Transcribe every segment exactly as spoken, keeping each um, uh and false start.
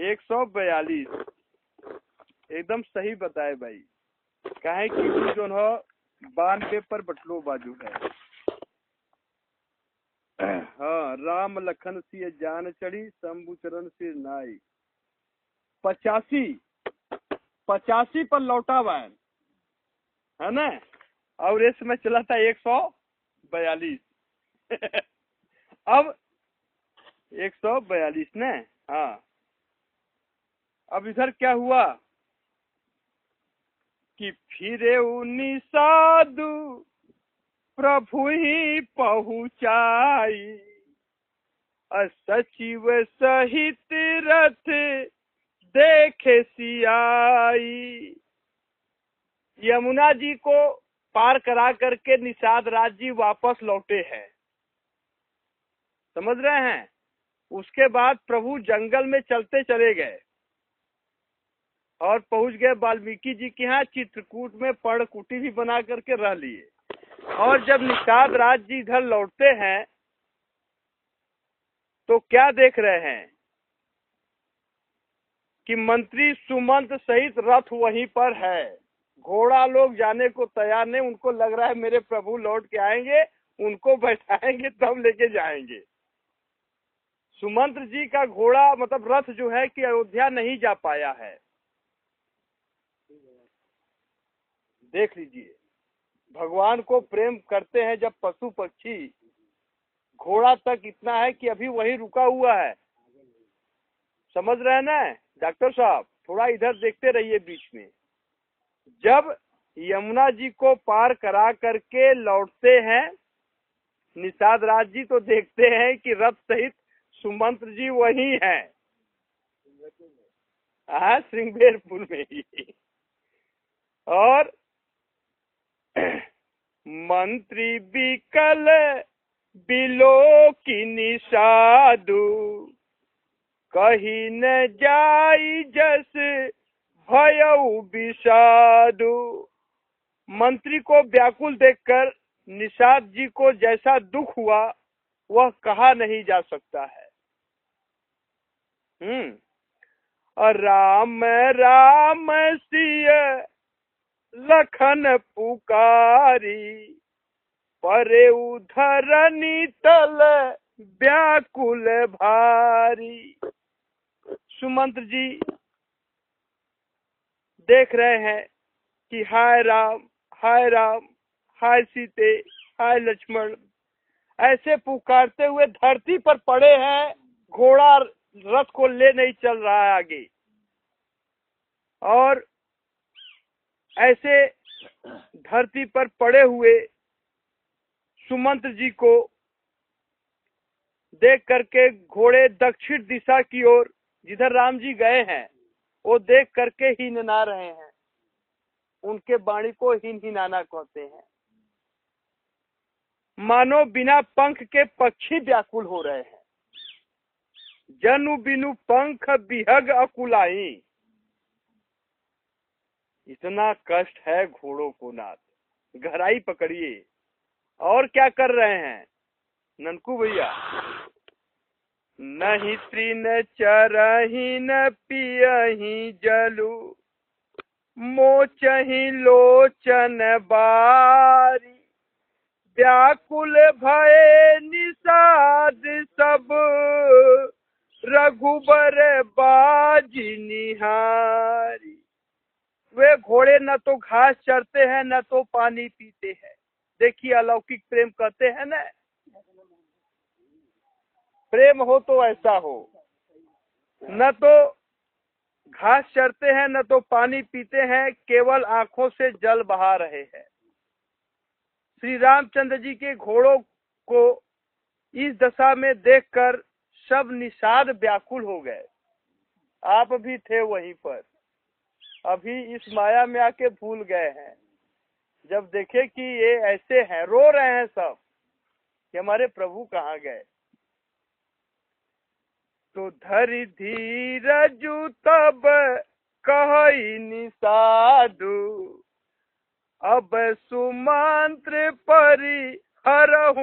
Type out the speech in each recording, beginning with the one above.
एक सौ बयालीस एकदम सही बताए भाई। काहे कि जो है बानवे पर बटलो बाजू है। हाँ, राम लखन सिय जान चढ़ी शंभु चरण सिर नाई। पचासी पचासी पर लौटा बैन है ना, और इस समय चला था एक सौ बयालीस। अब एक सौ बयालीस ने। हाँ, अब इधर क्या हुआ कि फिरे उन्नीस साधु प्रभु ही पहुँचाई, सचिव सहित रथ देखे सियाई। यमुना जी को पार करा करके निषाद राज जी वापस लौटे हैं, समझ रहे हैं। उसके बाद प्रभु जंगल में चलते चले गए और पहुंच गए वाल्मीकि जी के यहाँ। चित्रकूट में पर्णकुटी भी बना करके रह लिए। और जब निषाद राज जी इधर लौटते हैं तो क्या देख रहे हैं कि मंत्री सुमंत सहित रथ वहीं पर है। घोड़ा लोग जाने को तैयार नहीं, उनको लग रहा है मेरे प्रभु लौट के आएंगे, उनको बैठाएंगे तब लेके जाएंगे। सुमंत्र जी का घोड़ा मतलब रथ जो है कि अयोध्या नहीं जा पाया है। देख लीजिए, भगवान को प्रेम करते हैं जब पशु पक्षी, घोड़ा तक इतना है कि अभी वही रुका हुआ है। समझ रहे हैं ना डॉक्टर साहब, थोड़ा इधर देखते रहिए बीच में। जब यमुना जी को पार करा करके लौटते हैं निषाद राज जी तो देखते हैं कि रथ सहित सुमंत्र जी वही हैं, हाँ, श्रृंगेरपुर में ही। और मंत्री बिकल बिलो की निषादु कही न जाई जस भयउ विषादु। मंत्री को व्याकुल देखकर निषाद जी को जैसा दुख हुआ वह कहा नहीं जा सकता है। हम्म और राम राम सिय लखन पुकारी परे उधरनी तल व्याकुल भारी। सुमंत्र जी देख रहे हैं कि हाय राम हाय राम हाय सीते हाय लक्ष्मण ऐसे पुकारते हुए धरती पर पड़े हैं। घोड़ा रथ को ले नहीं चल रहा है आगे। और ऐसे धरती पर पड़े हुए सुमंत्र जी को देख करके घोड़े दक्षिण दिशा की ओर जिधर राम जी गए हैं वो देख करके हिनना रहे हैं। उनके वाणी को हिन हिनाना कहते हैं। मानो बिना पंख के पक्षी व्याकुल हो रहे हैं। जनु बिनु पंख बिहग अकुलाई। इतना कष्ट है घोड़ों को नाथ, गहराई पकड़िए। और क्या कर रहे हैं ननकू भैया, नहीं तृण चरही न पियही जलू मोचही लोचन बारी। व्याकुल भय निषाद सब रघुबर बाजी निहारी। वे घोड़े न तो घास चरते हैं न तो पानी पीते हैं। देखिए अलौकिक प्रेम कहते हैं ना, प्रेम हो तो ऐसा हो, न तो घास चरते हैं न तो पानी पीते हैं, केवल आंखों से जल बहा रहे हैं। श्री रामचंद्र जी के घोड़ों को इस दशा में देखकर सब निषाद व्याकुल हो गए। आप भी थे वहीं पर, अभी इस माया में आके भूल गए हैं। जब देखे कि ये ऐसे हैं, रो रहे हैं सब कि हमारे प्रभु कहाँ गए। तो धरि धीरजु तब कहि निषादु अब सुमंत्र परि हरहु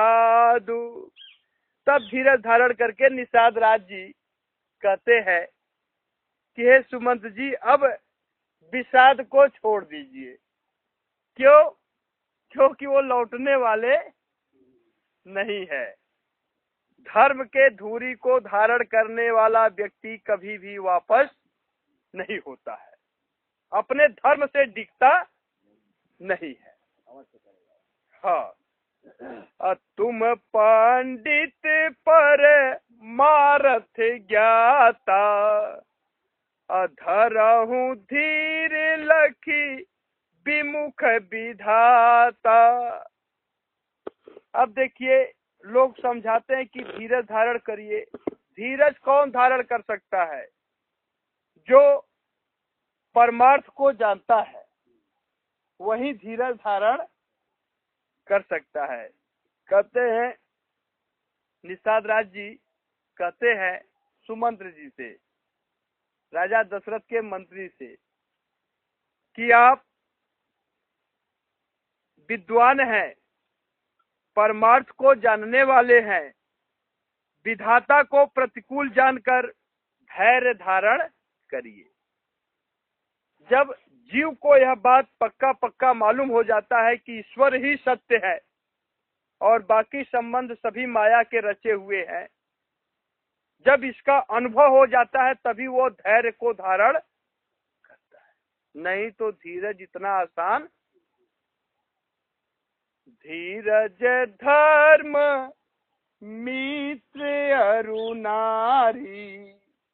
विषादु। तब धीरज धारण करके निषाद राज जी कहते हैं कि हे सुमंत जी, अब विषाद को छोड़ दीजिए। क्यों? क्योंकि वो लौटने वाले नहीं है। धर्म के धूरी को धारण करने वाला व्यक्ति कभी भी वापस नहीं होता है, अपने धर्म से डिगता नहीं है। हाँ, तुम पंडित पर मारथ ज्ञाता, अधरहु धीर लखी विमुख विधाता। अब देखिए, लोग समझाते हैं कि धीरज धारण करिए। धीरज कौन धारण कर सकता है? जो परमार्थ को जानता है वही धीरज धारण कर सकता है। कहते हैं निषाद राज जी कहते हैं सुमंत्र जी से, राजा दशरथ के मंत्री से, कि आप विद्वान हैं, परमार्थ को जानने वाले हैं, विधाता को प्रतिकूल जानकर धैर्य धारण करिए। जब जीव को यह बात पक्का पक्का मालूम हो जाता है कि ईश्वर ही सत्य है और बाकी संबंध सभी माया के रचे हुए हैं, जब इसका अनुभव हो जाता है तभी वो धैर्य को धारण करता है। नहीं तो धीरज इतना आसान। धीरज धर्म मित्र अरु नारी,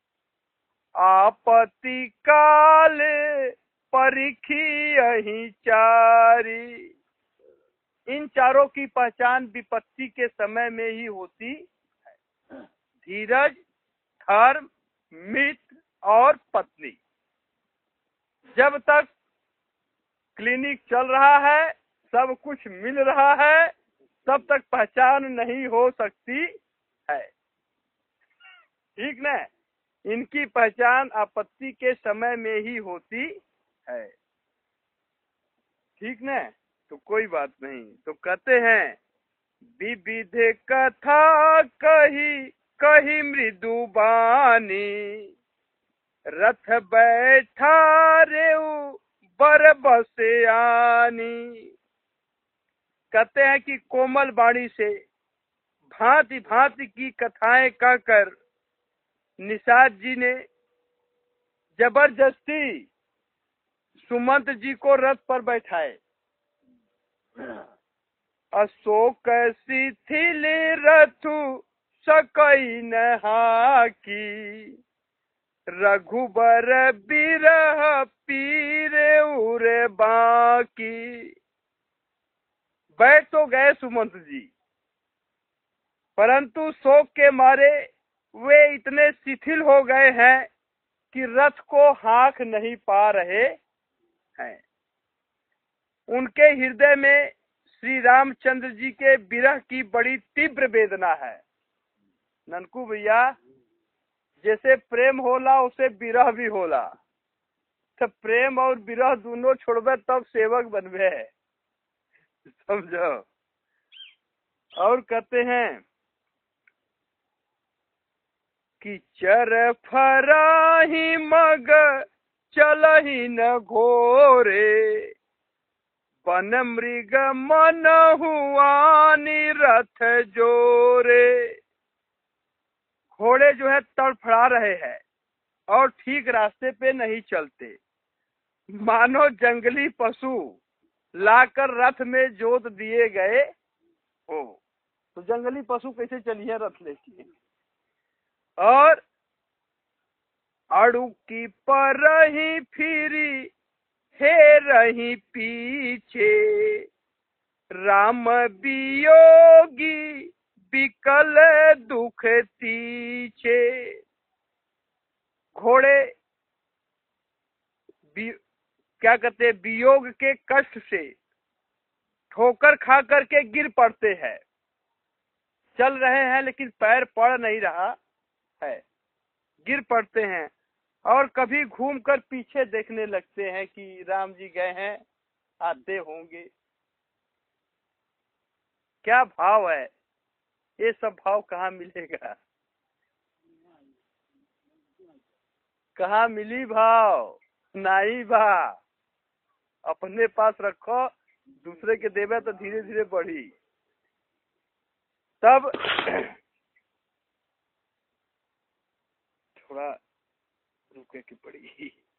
आपत्ति काल परिखी यही चारी। इन चारों की पहचान विपत्ति के समय में ही होती है। धीरज, धर्म, मित्र और पत्नी। जब तक क्लिनिक चल रहा है, सब कुछ मिल रहा है, तब तक पहचान नहीं हो सकती है। ठीक ना? इनकी पहचान आपत्ति के समय में ही होती है। ठीक ना? तो कोई बात नहीं। तो कहते हैं विविध कथा कही कही मृदु बानी, रथ बैठा रेऊ बर बसयानी। कहते हैं कि कोमल वाणी से भांति भांति की कथाएं कहकर निषाद जी ने जबरदस्ती सुमंत जी को रथ पर बैठाए। अशोक शिथिल रथु सकई नहाकी, रघुबर बिरह पीरे उरे बाकी। बैठ तो गए सुमंत जी, परंतु शोक के मारे वे इतने शिथिल हो गए हैं कि रथ को हाँक नहीं पा रहे हैं। उनके हृदय में श्री रामचंद्र जी के विरह की बड़ी तीव्र वेदना है। ननकू भैया, जैसे प्रेम होला उसे विरह भी होला। तो प्रेम और विरह दोनों छोड़बे तब सेवक बनबे है, समझो। और कहते हैं कि चर फराही मग चलही न घोरे, वन मृग मन हुआ निरथ जोरे। घोड़े जो है तड़फड़ा रहे हैं और ठीक रास्ते पे नहीं चलते, मानो जंगली पशु लाकर रथ में जोत दिए गए हो। तो जंगली पशु कैसे चलिए रथ लेके? और अड़ू की पर रही फिरी हे रही पीछे, राम वियोगी विकल दुख तीछे। घोड़े क्या कहते, वियोग के कष्ट से ठोकर खा करके गिर पड़ते हैं। चल रहे हैं लेकिन पैर पड़ नहीं रहा है, गिर पड़ते हैं। और कभी घूमकर पीछे देखने लगते हैं कि राम जी गए हैं, आते होंगे। क्या भाव है? ये सब भाव कहाँ मिलेगा? कहाँ मिली भाव, नहीं बा। अपने पास रखो, दूसरे के देवे तो धीरे धीरे बढ़ी। तब थोड़ा रुके की पड़ी।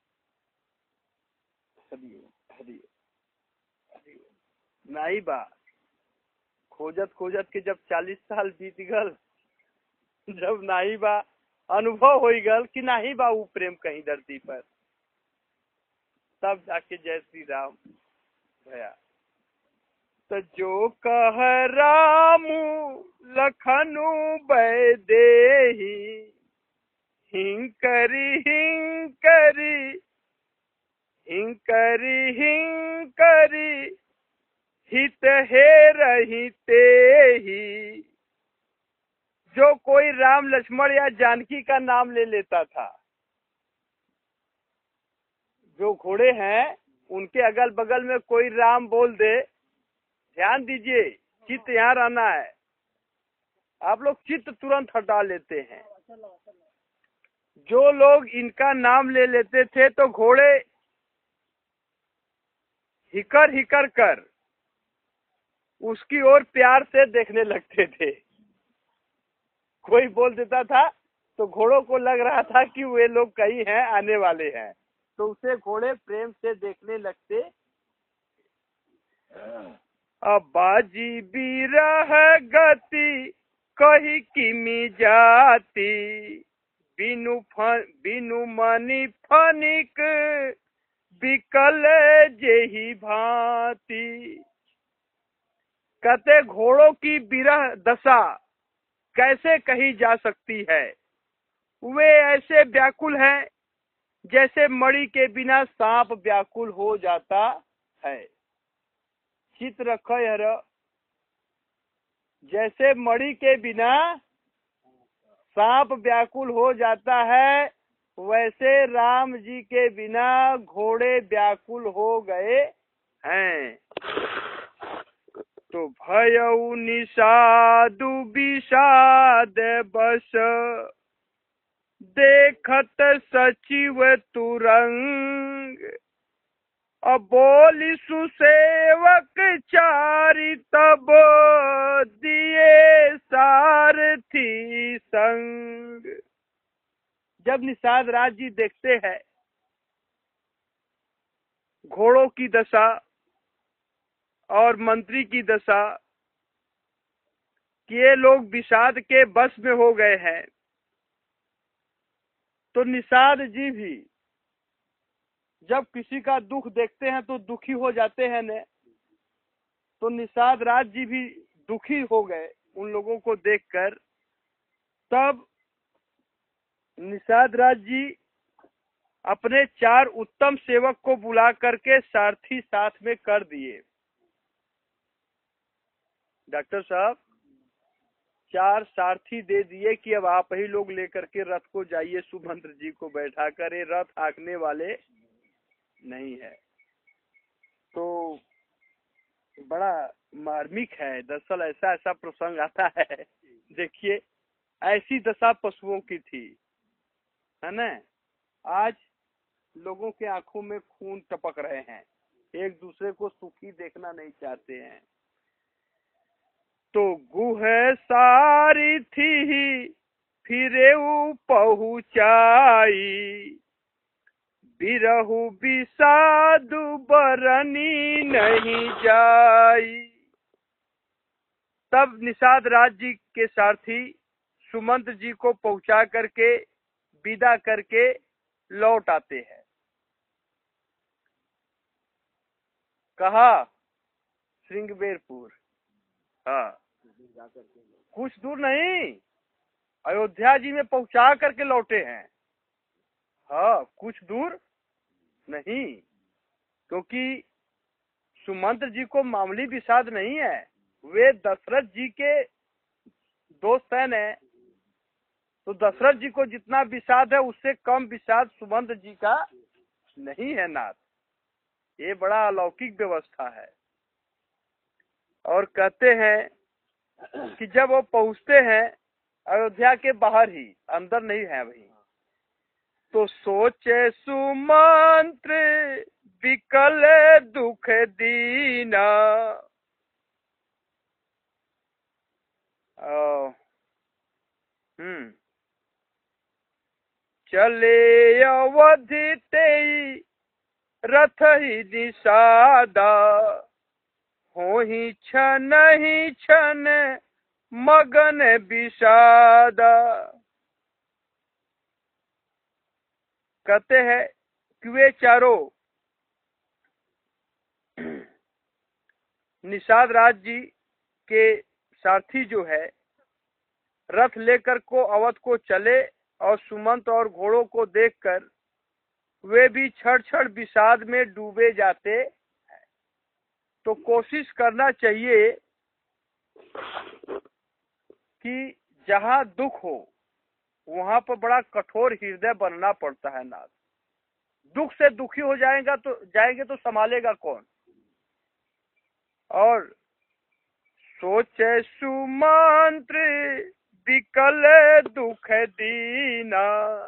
हरिओ हरिओ हरिओ नहीं बा। खोजत खोजत के जब चालीस साल बीत गल, जब नहीं बा अनुभव हो गल कि नहीं बा वो प्रेम कहीं धरती पर, तब जाके जय श्री राम भया। तो जो कह रामू लखनऊ बैदेही, हिंकरी हिंकरी हिंकरी हिंकरी हित हे रहिते ही। जो कोई राम लक्ष्मण या जानकी का नाम ले लेता था, जो घोड़े हैं उनके अगल बगल में कोई राम बोल दे, ध्यान दीजिए, चित्त यहाँ रहना है। आप लोग चित्त तुरंत हटा लेते हैं। जो लोग इनका नाम ले लेते थे तो घोड़े हिकर हिकर कर उसकी ओर प्यार से देखने लगते थे। कोई बोल देता था तो घोड़ों को लग रहा था कि वे लोग कहीं हैं, आने वाले हैं, तो उसे घोड़े प्रेम से देखने लगते। अब बाजी बिरह गति कही किमी जाती, बिनु फन बिनु मनी फनिक बिकल जेही भांति। कहते घोड़ों की बिरह दशा कैसे कही जा सकती है। वे ऐसे व्याकुल हैं जैसे मणि के बिना सांप व्याकुल हो जाता है। चित रखो यार, जैसे मणि के बिना सांप व्याकुल हो जाता है, वैसे राम जी के बिना घोड़े व्याकुल हो गए हैं। तो भयउ निषादु विषाद बस, देखत सचिव तुरंग। अब बोली सुसेवक चारि, तब दिए सारथी संग। जब निषाद राज जी देखते हैं घोड़ों की दशा और मंत्री की दशा कि ये लोग विषाद के बस में हो गए हैं, तो निषाद जी भी जब किसी का दुख देखते हैं तो दुखी हो जाते हैं ने। तो निषाद राज जी भी दुखी हो गए उन लोगों को देखकर। तब निषाद राज जी अपने चार उत्तम सेवक को बुला करके सारथी साथ में कर दिए। डॉक्टर साहब चार सारथी दे दिए कि अब आप ही लोग लेकर के रथ को जाइए, सुमंत्र जी को बैठा कर, ये रथ हाँकने वाले नहीं है। तो बड़ा मार्मिक है, दरअसल ऐसा ऐसा प्रसंग आता है। देखिए ऐसी दशा पशुओं की थी, है ना। आज लोगों के आंखों में खून टपक रहे हैं, एक दूसरे को सुखी देखना नहीं चाहते हैं। तो गुह सारी थी फिरे पहुँचाई, बिरहु विषादु बरनी नहीं जाई। तब निषाद राज जी के सारथी सुमंत जी को पहुंचा करके विदा करके लौट आते हैं। कहा श्रृंगबेरपुर, हाँ कुछ दूर नहीं, अयोध्या जी में पहुंचा करके लौटे हैं। हाँ कुछ दूर नहीं, क्योंकि सुमंत्र जी को मामूली विषाद नहीं है, वे दशरथ जी के दोस्त हैं। तो दशरथ जी को जितना विषाद है उससे कम विषाद सुमंत्र जी का नहीं है नाथ। ये बड़ा अलौकिक व्यवस्था है। और कहते हैं कि जब वो पहुंचते हैं अयोध्या के बाहर ही, अंदर नहीं है अभी, तो सोचे सुमंत्र विकल दुख दीना। ओ, हम्म चले अवधि तेई रथ ही निषादा, हो ही छन ही छन मगन विषादा। कहते हैं कि वे चारों निषाद राज जी के सारथी जो है रथ लेकर को अवध को चले और सुमंत और घोड़ों को देखकर वे भी क्षण क्षण विषाद में डूबे जाते। तो कोशिश करना चाहिए कि जहां दुख हो वहां पर बड़ा कठोर हृदय बनना पड़ता है नाथ। दुख से दुखी हो जाएगा तो जाएंगे तो संभालेगा कौन। और सोचे सुमंत्र विकल दुख दीना।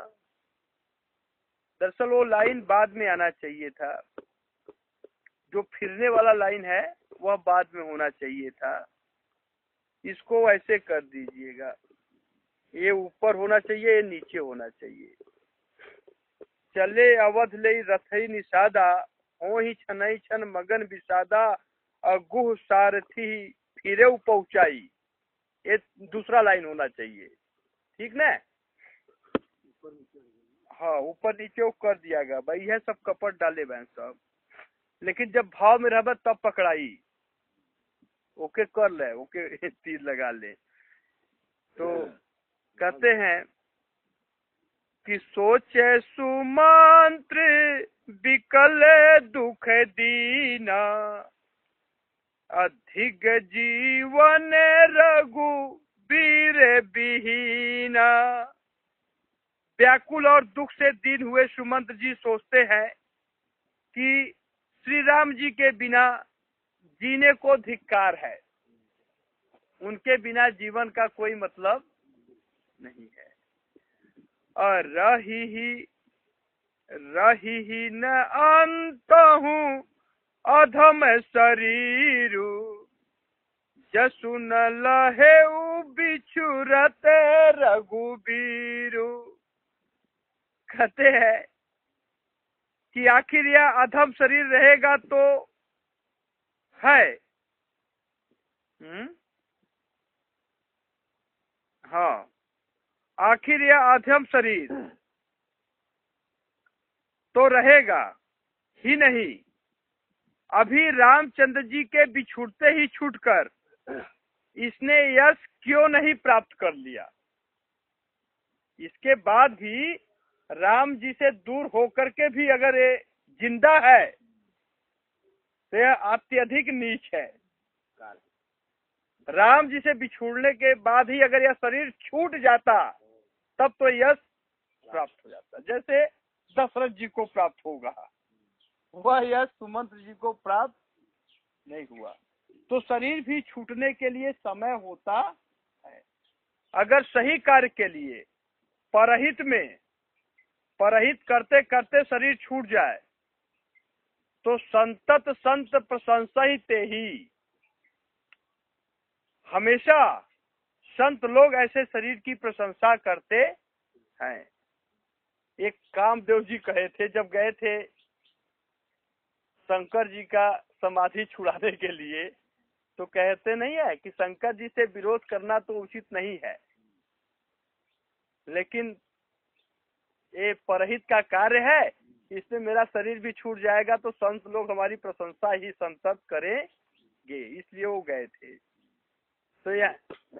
दरअसल वो लाइन बाद में आना चाहिए था, जो फिरने वाला लाइन है वह बाद में होना चाहिए था। इसको ऐसे कर दीजिएगा, ये ऊपर होना चाहिए, ये नीचे होना चाहिए। चले अवध ले रथई निषादा, हो ही छनई छन मगन विषादा, अगुह सारथी फिरे पहुंचाई। ये दूसरा लाइन होना चाहिए, ठीक ना। हाँ, ऊपर नीचे वो कर दिया गया भाई, यह सब कपट डाले बहन सब। लेकिन जब भाव में रह तब पकड़ाई, ओके कर ले, ओके तीर लगा ले। तो कहते हैं कि सोचे सुमंत्र विकल दुख दीना, अधिक जीवन रघु वीर विहीना। व्याकुल और दुख से दीन हुए सुमंत्र जी सोचते हैं कि श्री राम जी के बिना जीने को धिक्कार है, उनके बिना जीवन का कोई मतलब नहीं है। और रही ही रही ही न अंत हूँ अधम शरीरु, जसु न लहे बिछुरत रघुबीरु। कहते हैं कि आखिर यह अधम शरीर रहेगा तो है। हम्म हाँ, आखिर यह अधम शरीर तो रहेगा ही नहीं। अभी रामचंद्र जी के बिछुड़ते ही छूटकर इसने यश क्यों नहीं प्राप्त कर लिया। इसके बाद भी राम जी से दूर होकर के भी अगर ये जिंदा है तो यह अत्यधिक नीच है। राम जी से बिछुड़ने के बाद ही अगर यह शरीर छूट जाता तब तो यश प्राप्त हो जाता, जैसे दशरथ जी को प्राप्त होगा, वह यश सुमंत्र जी को प्राप्त नहीं हुआ। तो शरीर भी छूटने के लिए समय होता है। अगर सही कार्य के लिए परहित में परहित करते करते शरीर छूट जाए तो संतत संत प्रशंसा ही ते ही। हमेशा संत लोग ऐसे शरीर की प्रशंसा करते हैं। एक कामदेव जी कहे थे, जब गए थे शंकर जी का समाधि छुड़ाने के लिए, तो कहते नहीं है कि शंकर जी से विरोध करना तो उचित नहीं है, लेकिन ये परहित का कार्य है, इसमें मेरा शरीर भी छूट जाएगा तो संत लोग हमारी प्रशंसा ही संतत करेंगे, इसलिए वो गए थे। तो यह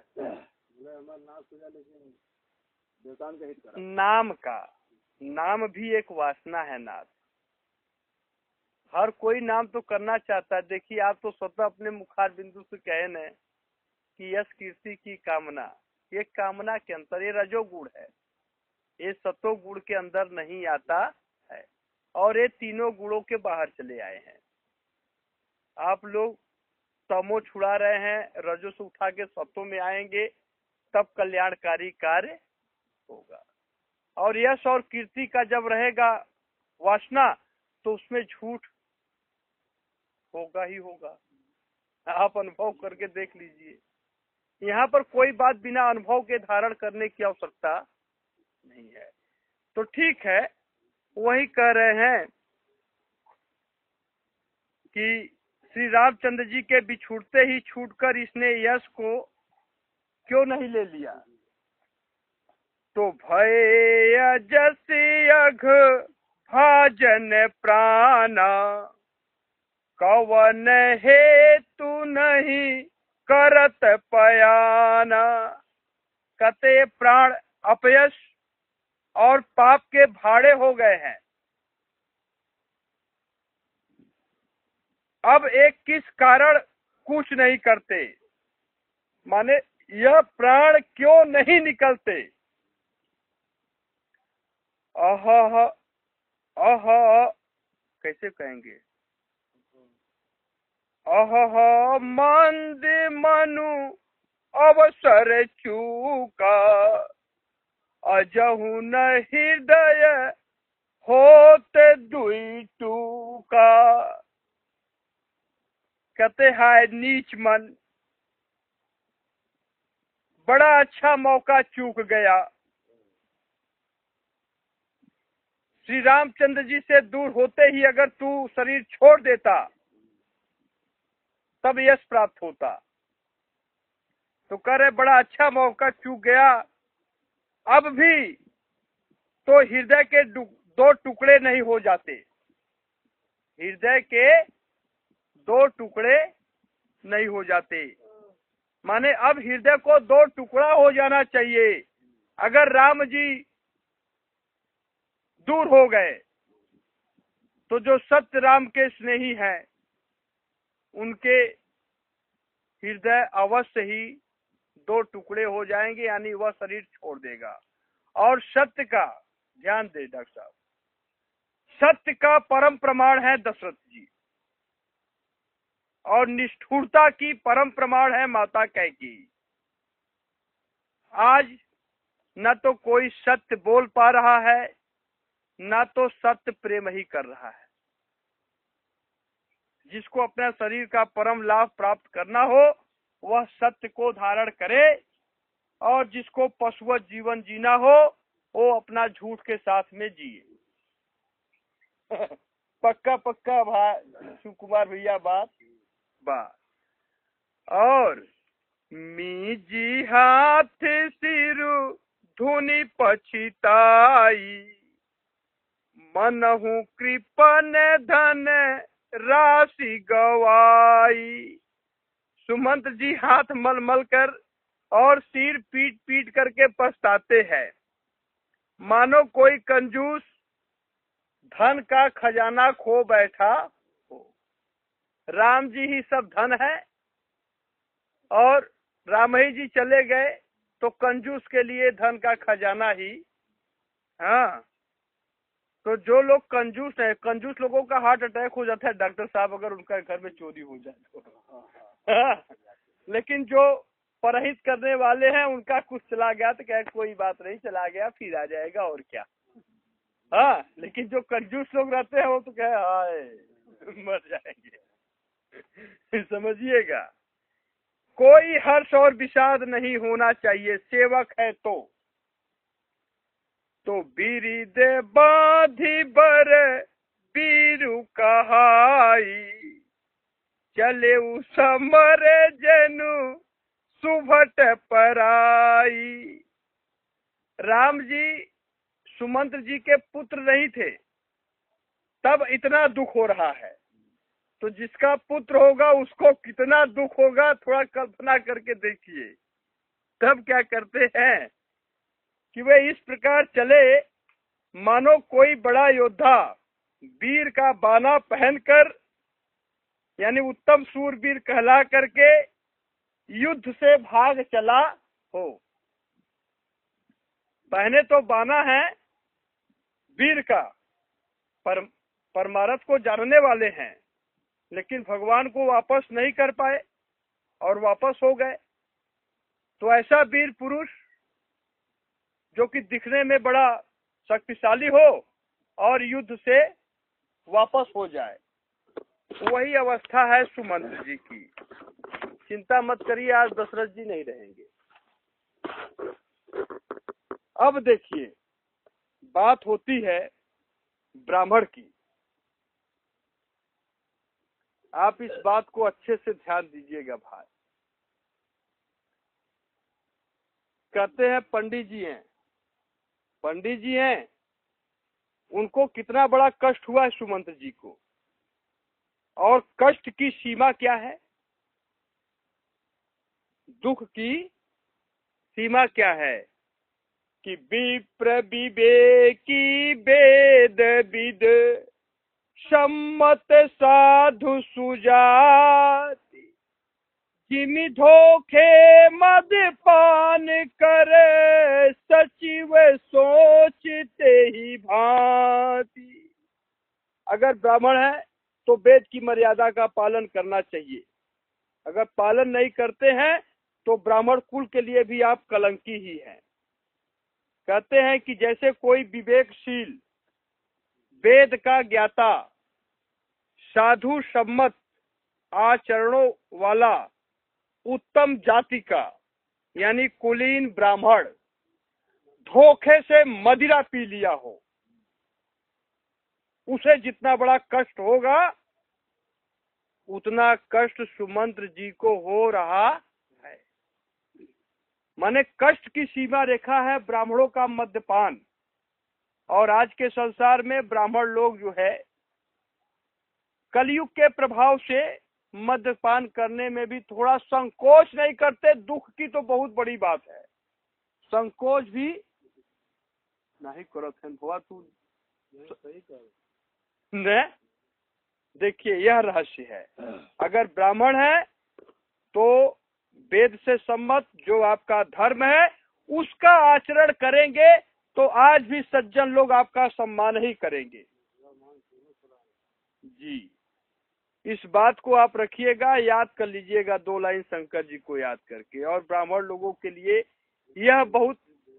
नाम का नाम भी एक वासना है नाथ। हर कोई नाम तो करना चाहता है। देखिए, आप तो स्वतः अपने मुखार बिंदु से कहे न कि यश कीर्ति की कामना, ये कामना के अंतर ये रजोगुण है, ये सतो गुण के अंदर नहीं आता है, और ये तीनों गुणों के बाहर चले आए हैं। आप लोग तमो छुड़ा रहे हैं, रजो से उठा के सत्व में आएंगे, तब कल्याणकारी कार्य होगा। और यश और कीर्ति का जब रहेगा वासना तो उसमें झूठ होगा ही होगा। आप अनुभव करके देख लीजिए। यहाँ पर कोई बात बिना अनुभव के धारण करने की आवश्यकता नहीं है। तो ठीक है, वही कह रहे हैं कि श्री रामचंद्र जी के बिछुड़ते ही छूटकर इसने यश को क्यों नहीं ले लिया। तो भय जस अघ भाजन प्राणा कवन हेतु नहीं करत पयाना। कहते प्राण अपयश और पाप के भाड़े हो गए हैं। अब एक किस कारण कुछ नहीं करते, माने यह प्राण क्यों नहीं निकलते। अह अह कैसे कहेंगे, अह मंद मनु अवसर चूका अजहु न हृदय होते दुई टूका। कहते हैं नीच मन, बड़ा अच्छा मौका चूक गया। श्री रामचंद्र जी से दूर होते ही अगर तू शरीर छोड़ देता तब यश प्राप्त होता। तो कह रहे बड़ा अच्छा मौका चूक गया। अब भी तो हृदय के दो टुकड़े नहीं हो जाते, हृदय के दो टुकड़े नहीं हो जाते, माने अब हृदय को दो टुकड़ा हो जाना चाहिए। अगर राम जी दूर हो गए तो जो सत्य राम के स्नेही हैं उनके हृदय अवश्य ही दो टुकड़े हो जाएंगे, यानी वह शरीर छोड़ देगा। और सत्य का ध्यान दे डॉक्टर साहब, सत्य का परम प्रमाण है दशरथ जी और निष्ठुरता की परम प्रमाण है माता कैकेयी। आज न तो कोई सत्य बोल पा रहा है, न तो सत्य प्रेम ही कर रहा है। जिसको अपने शरीर का परम लाभ प्राप्त करना हो वह सत्य को धारण करे, और जिसको पशुवत जीवन जीना हो वो अपना झूठ के साथ में जिए। पक्का पक्का भाई सुकुमार भैया बात बात। और मीजी हाथ सिरु धुनि पछिताई मनहु कृपन धन राशि गवाई। सुमंत जी हाथ मल मल कर और सिर पीट पीट करके पछताते हैं, मानो कोई कंजूस धन का खजाना खो बैठा हो। राम जी ही सब धन है और राम ही जी चले गए तो कंजूस के लिए धन का खजाना ही। हाँ, तो जो लोग कंजूस है, कंजूस लोगों का हार्ट अटैक हो जाता है डॉक्टर साहब अगर उनका घर में चोरी हो जाए तो। हाँ, लेकिन जो परहित करने वाले हैं उनका कुछ चला गया तो क्या कोई बात नहीं, चला गया फिर आ जाएगा और क्या। हाँ, लेकिन जो कंजूस लोग रहते हैं वो तो क्या हाय मर जाएंगे। समझिएगा, कोई हर्ष और विषाद नहीं होना चाहिए। सेवक है तो तो बीरी दे बाधी बर बीरु कहाई चले समर जनु सुभट पराई। राम जी सुमंत्र जी के पुत्र नहीं थे तब इतना दुख हो रहा है, तो जिसका पुत्र होगा उसको कितना दुख होगा थोड़ा कल्पना करके देखिए। तब क्या करते हैं कि वे इस प्रकार चले मानो कोई बड़ा योद्धा वीर का बाना पहनकर, यानी उत्तम सूरवीर कहला करके युद्ध से भाग चला हो। पहने तो बाना है वीर का, पर परमारथ को जानने वाले हैं, लेकिन भगवान को वापस नहीं कर पाए और वापस हो गए। तो ऐसा वीर पुरुष जो कि दिखने में बड़ा शक्तिशाली हो और युद्ध से वापस हो जाए। वही अवस्था है सुमंत्र जी की। चिंता मत करिए, आज दशरथ जी नहीं रहेंगे। अब देखिए, बात होती है ब्राह्मण की। आप इस बात को अच्छे से ध्यान दीजिएगा भाई। कहते हैं पंडित जी हैं, पंडित जी हैं, उनको कितना बड़ा कष्ट हुआ है सुमंत्र जी को, और कष्ट की सीमा क्या है, दुख की सीमा क्या है कि विप्र विवेकी वेद विद सम्मत साधु सुजाति, जिमि धोखे मद पान करे सचिव सोचते ही भांति। अगर ब्राह्मण है तो वेद की मर्यादा का पालन करना चाहिए। अगर पालन नहीं करते हैं तो ब्राह्मण कुल के लिए भी आप कलंकी ही हैं। कहते हैं कि जैसे कोई विवेकशील वेद का ज्ञाता साधु सम्मत आचरणों वाला उत्तम जाति का यानी कुलीन ब्राह्मण धोखे से मदिरा पी लिया हो, उसे जितना बड़ा कष्ट होगा उतना कष्ट सुमंत्र जी को हो रहा है। माने कष्ट की सीमा रेखा है ब्राह्मणों का मद्यपान। और आज के संसार में ब्राह्मण लोग जो है कलयुग के प्रभाव से मद्यपान करने में भी थोड़ा संकोच नहीं करते। दुख की तो बहुत बड़ी बात है, संकोच भी नहीं करते हैं। हुआ तू सही कर। देखिए, यह रहस्य है। अगर ब्राह्मण है तो वेद से सम्मत जो आपका धर्म है उसका आचरण करेंगे तो आज भी सज्जन लोग आपका सम्मान ही करेंगे। जी, इस बात को आप रखिएगा, याद कर लीजिएगा दो लाइन शंकर जी को याद करके। और ब्राह्मण लोगों के लिए यह बहुत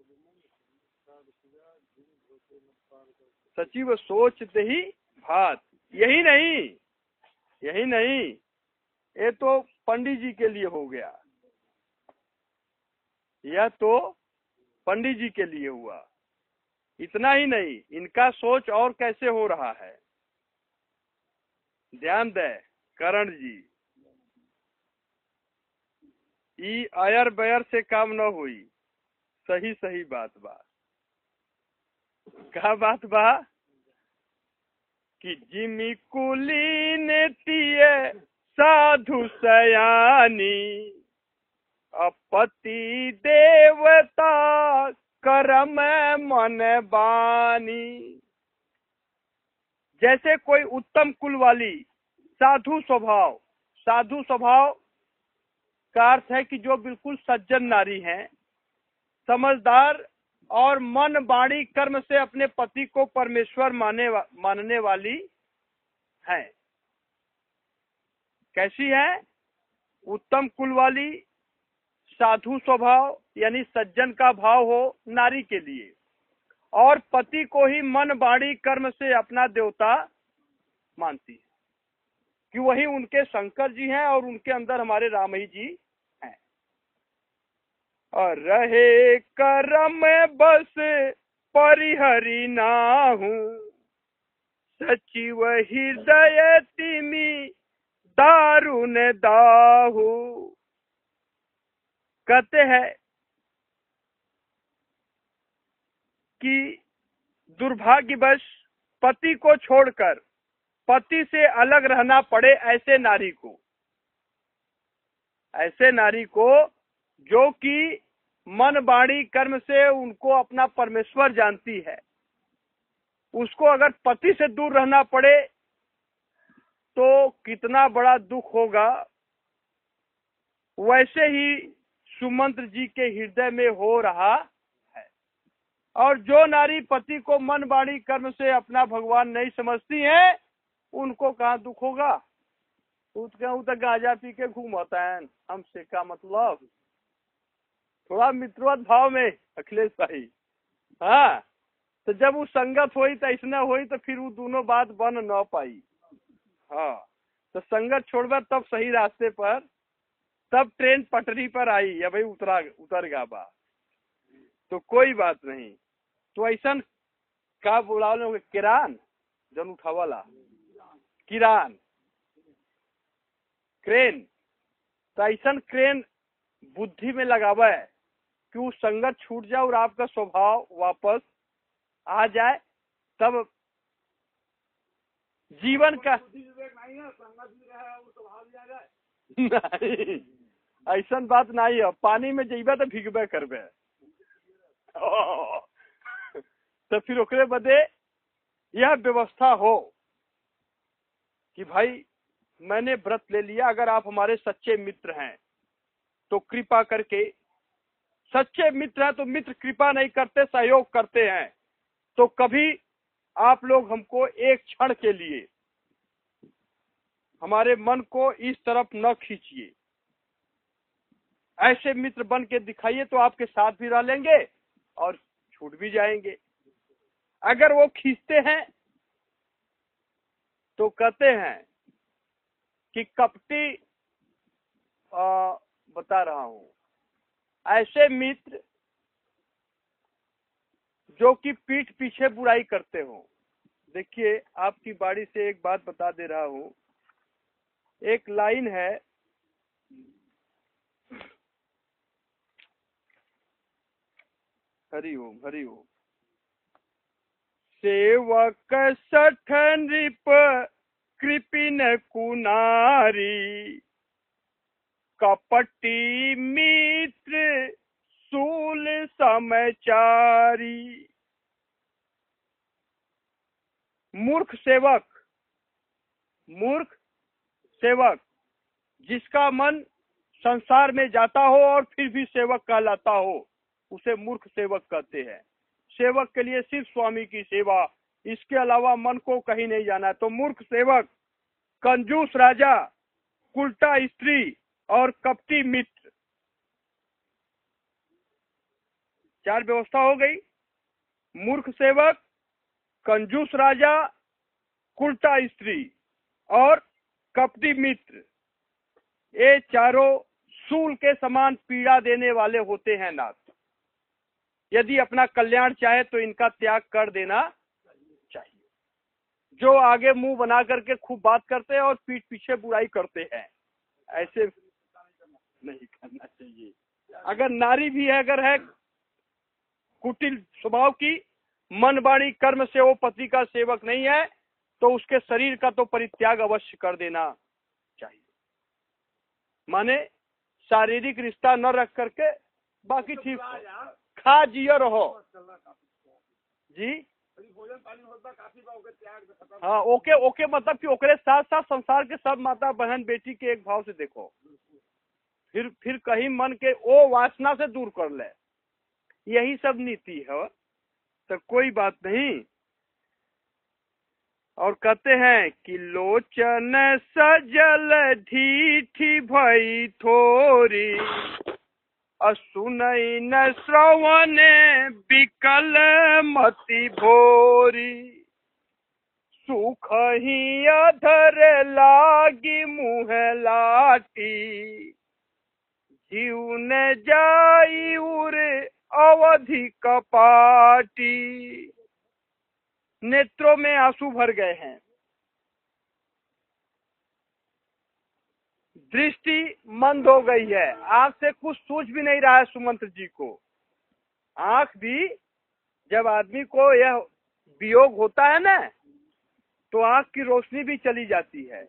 सचिव सोचते ही भात। यही नहीं, यही नहीं, ये तो पंडित जी के लिए हो गया, यह तो पंडित जी के लिए हुआ। इतना ही नहीं, इनका सोच और कैसे हो रहा है, ध्यान दें करण जी। ई आयर बयर से काम न हुई, सही सही बात बा। क्या बात बा कि जिमि कुलीन तिये साधु सयानी, अपति देवता करम मन बानी। जैसे कोई उत्तम कुल वाली साधु स्वभाव, साधु स्वभाव का अर्थ है कि जो बिल्कुल सज्जन नारी हैं, समझदार और मन वाणी कर्म से अपने पति को परमेश्वर माने वा, मानने वाली है। कैसी है? उत्तम कुल वाली, साधु स्वभाव यानी सज्जन का भाव हो नारी के लिए, और पति को ही मन वाणी कर्म से अपना देवता मानती है कि वही उनके शंकर जी हैं और उनके अंदर हमारे राम ही जी हैं। और रहे करम बस परिहरि नाहु, सचिव हृदय तिमि दारुण दाहु। कहते हैं कि दुर्भाग्यवश पति को छोड़कर पति से अलग रहना पड़े ऐसे नारी को, ऐसे नारी को जो कि मन वाणी कर्म से उनको अपना परमेश्वर जानती है, उसको अगर पति से दूर रहना पड़े तो कितना बड़ा दुख होगा। वैसे ही सुमंत्र जी के हृदय में हो रहा है। और जो नारी पति को मन वाणी कर्म से अपना भगवान नहीं समझती है, उनको कहाँ दुख होगा। तो गांजा पी के घूमता है, हमसे का मतलब। थोड़ा मित्रवत भाव में अखिलेश भाई, हाँ तो जब वो संगत हुई तो ऐसा हुई तो फिर वो दोनों बात बन न पाई। हाँ, तो संगत छोड़बा तब सही रास्ते पर, तब ट्रेन पटरी पर आई या भाई उतरा उतर गा बा, तो कोई बात नहीं। तो ऐसा का बुलाओ किरान जन उठावाला किरान क्रेन, तो ऐसा क्रेन बुद्धि में लगावा है कि वो संगत छूट जाए और आपका स्वभाव वापस आ जाए, तब जीवन का नहीं, ऐसा बात नहीं है। पानी में जइबे तो भीगबे करबे तो फिर ओकरे बदे यह व्यवस्था हो कि भाई मैंने व्रत ले लिया। अगर आप हमारे सच्चे मित्र हैं तो कृपा करके, सच्चे मित्र हैं तो मित्र कृपा नहीं करते, सहयोग करते हैं, तो कभी आप लोग हमको एक क्षण के लिए हमारे मन को इस तरफ न खींचिए। ऐसे मित्र बन के दिखाइए तो आपके साथ भी रह लेंगे और छूट भी जाएंगे। अगर वो खींचते हैं तो कहते हैं कि कपटी, आ, बता रहा हूं, ऐसे मित्र जो कि पीठ पीछे बुराई करते हो। देखिए, आपकी बाड़ी से एक बात बता दे रहा हूं। एक लाइन है, हरि ओम हरि ओम। सेवक सठ नृप कृपिन कुनारी, कपटी मित्र सूल समचारी। मूर्ख सेवक, मूर्ख सेवक जिसका मन संसार में जाता हो और फिर भी सेवक कहलाता हो, उसे मूर्ख सेवक कहते हैं। सेवक के लिए सिर्फ स्वामी की सेवा, इसके अलावा मन को कहीं नहीं जाना। तो मूर्ख सेवक, कंजूस राजा, उल्टा स्त्री और कपटी मित्र, चार व्यवस्था हो गई। मूर्ख सेवक, कंजूस राजा, उल्टा स्त्री और कपटी मित्र, ये चारों सूल के समान पीड़ा देने वाले होते हैं नाथ। यदि अपना कल्याण चाहे तो इनका त्याग कर देना चाहिए। जो आगे मुंह बना करके खूब बात करते हैं और पीठ पीछे बुराई करते हैं, ऐसे नहीं करना चाहिए। अगर नारी भी है, अगर है कुटिल स्वभाव की, मन वाणी कर्म से वो पति का सेवक नहीं है, तो उसके शरीर का तो परित्याग अवश्य कर देना चाहिए। माने शारीरिक रिश्ता न रख करके बाकी ठीक, खा जियो रहो जी। हाँ, ओके ओके, मतलब कि ओकरे साथ साथ संसार के सब माता बहन बेटी के एक भाव से देखो, फिर फिर कहीं मन के ओ वासना से दूर कर ले, यही सब नीति है। तो कोई बात नहीं। और कहते हैं कि लोचन सजल ढीठी भई थोरी, असुनई न श्रवण बिकल मति भोरी, सुख ही अधर लागी मुँह लाटी, जीव न जाई उर अवधि कपाटी। नेत्रों में आंसू भर गए हैं, दृष्टि मंद हो गई है, आंख से कुछ सूझ भी नहीं रहा है सुमंत्र जी को। आंख भी, जब आदमी को यह वियोग होता है ना, तो आंख की रोशनी भी चली जाती है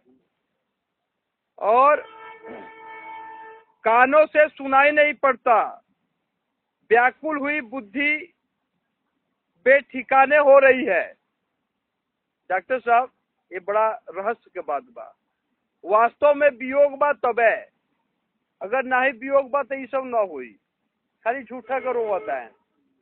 और कानों से सुनाई नहीं पड़ता। व्याकुल हुई बुद्धि बेठिकाने हो रही है। डॉक्टर साहब, ये बड़ा रहस्य के बात बा। वास्तव में वियोग बा तबे, अगर ना ही वियोग बा तो ये सब ना हुई, खाली झूठा करो होता है।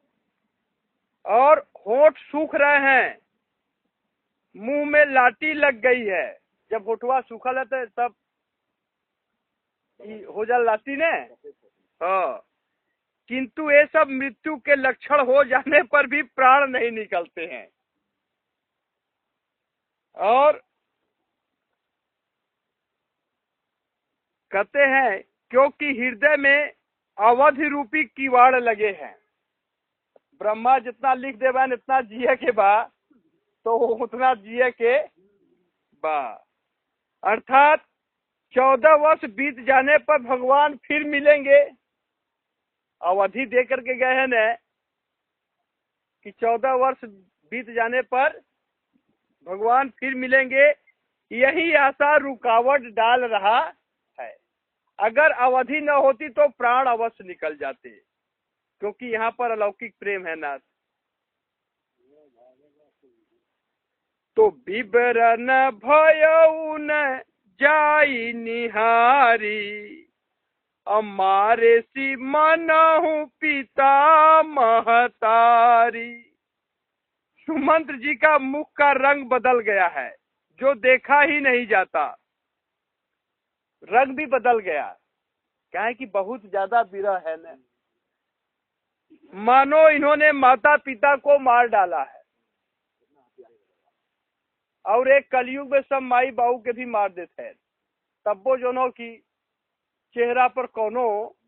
और होठ सूख रहे हैं, मुंह में लाठी लग गई है। जब होठवा सूखा रहता है तब हो जा लाठी ने। हाँ, किंतु ये सब मृत्यु के लक्षण हो जाने पर भी प्राण नहीं निकलते हैं। और कहते हैं क्योंकि हृदय में अवधि रूपी किवाड़ लगे हैं। ब्रह्मा जितना लिख देवा इतना जिए के बा तो उतना जिए के बा। अर्थात चौदह वर्ष बीत जाने पर भगवान फिर मिलेंगे। अवधि दे करके गए हैं न कि चौदह वर्ष बीत जाने पर भगवान फिर मिलेंगे। यही आशा रुकावट डाल रहा है। अगर अवधि न होती तो प्राण अवश्य निकल जाते, क्योंकि यहाँ पर अलौकिक प्रेम है नाथ। तो विवरण भयउ न जाई निहारी, अमारे सी मनहु पिता महतारी। सुमंत्र जी का मुख का रंग बदल गया है, जो देखा ही नहीं जाता। रंग भी बदल गया, क्या है कि बहुत ज्यादा विरह है न। मानो इन्होंने माता पिता को मार डाला है। और एक कलयुग में सब माई बाबू के भी मार देते हैं, तब वो जो की चेहरा पर कोनो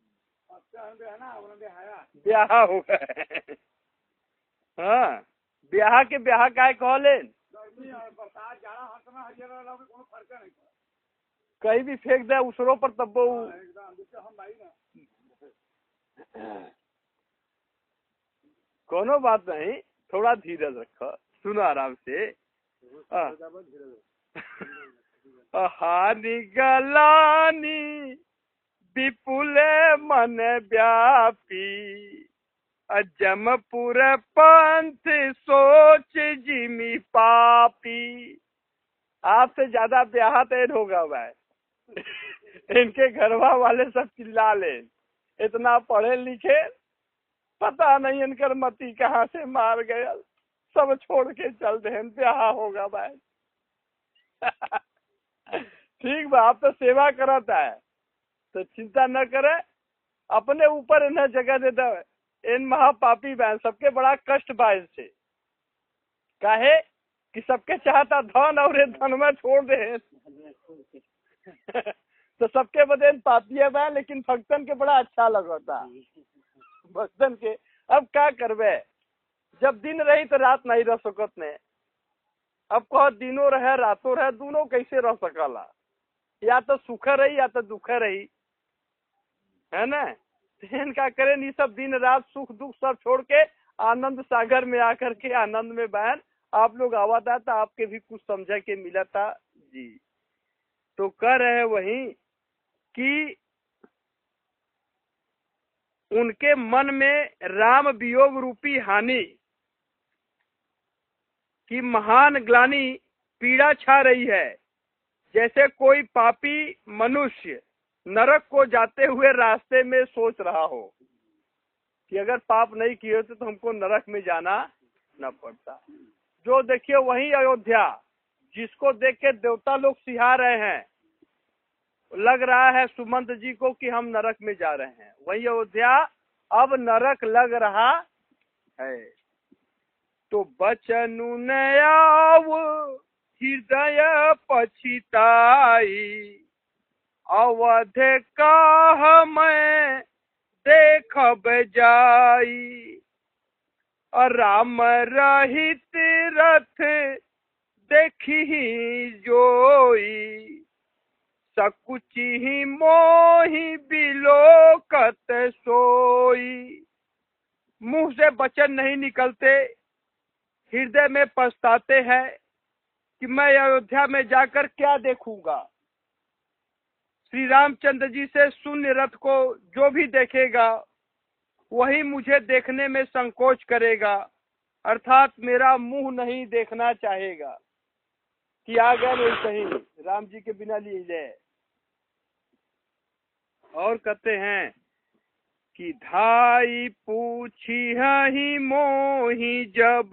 ब्याह हो गए। हाँ, ब्याह के ब्याह का कहले कहीं भी फेंक दे उसरों पर, तब वो कोनो बात नहीं, थोड़ा धीरज रखो, सुनो आराम से। हानि गलानी विपुल मन व्यापी, अजमपुर पंथ सोच जिमी पापी। आपसे ज्यादा ब्याह तैर होगा भाई। इनके घरवा वाले सब चिल्ला ले, इतना पढ़े लिखे, पता नहीं इनकर मती कहाँ से मार गया, सब छोड़ के चल रहे, ब्याह होगा भाई। ठीक बा, आप तो सेवा करता है तो चिंता न करे, अपने ऊपर इन्हें जगह दे दे। इन महापापी बहन सबके बड़ा कष्ट बा इनसे, काहे कि सबके चाहता धन और ये धन में छोड़ दे। तो सबके बदे पापी बा, लेकिन भक्तन के बड़ा अच्छा लगता भक्तन के। अब क्या करवे, जब दिन रही तो रात नहीं रह सकत ने। अब कहो दिनों रहे रातों रहे, दोनों कैसे रह सकला? या तो सुख रही या तो दुख रही, है ना। इनका करें ये सब दिन रात सुख दुख सब छोड़ के आनंद सागर में आकर के आनंद में बहन आप लोग आवा था, तो आपके भी कुछ समझ के मिला था जी। तो कह रहे वही कि उनके मन में राम वियोग रूपी हानि की महान ग्लानि पीड़ा छा रही है। जैसे कोई पापी मनुष्य नरक को जाते हुए रास्ते में सोच रहा हो कि अगर पाप नहीं किए होते तो हमको नरक में जाना न पड़ता। जो देखिए वही अयोध्या, जिसको देख के देवता लोग सिहा रहे हैं, लग रहा है सुमंत जी को कि हम नरक में जा रहे हैं, वही अयोध्या अब नरक लग रहा है। तो बचनु नयाव हृदय पछिताई, अवध का मैं देखब जाई, राम रहित रथ देखी जोई, सकुचि मोहि बिलोकत सोई। मुंह से वचन नहीं निकलते, हृदय में पछताते हैं कि मैं अयोध्या में जाकर क्या देखूंगा। श्री रामचंद्र जी से शून्य रथ को जो भी देखेगा वही मुझे देखने में संकोच करेगा, अर्थात मेरा मुंह नहीं देखना चाहेगा कि आ गए नहीं कहीं राम जी के बिना लिए जाए। और कहते हैं कि धाई पूछी ही मोही जब,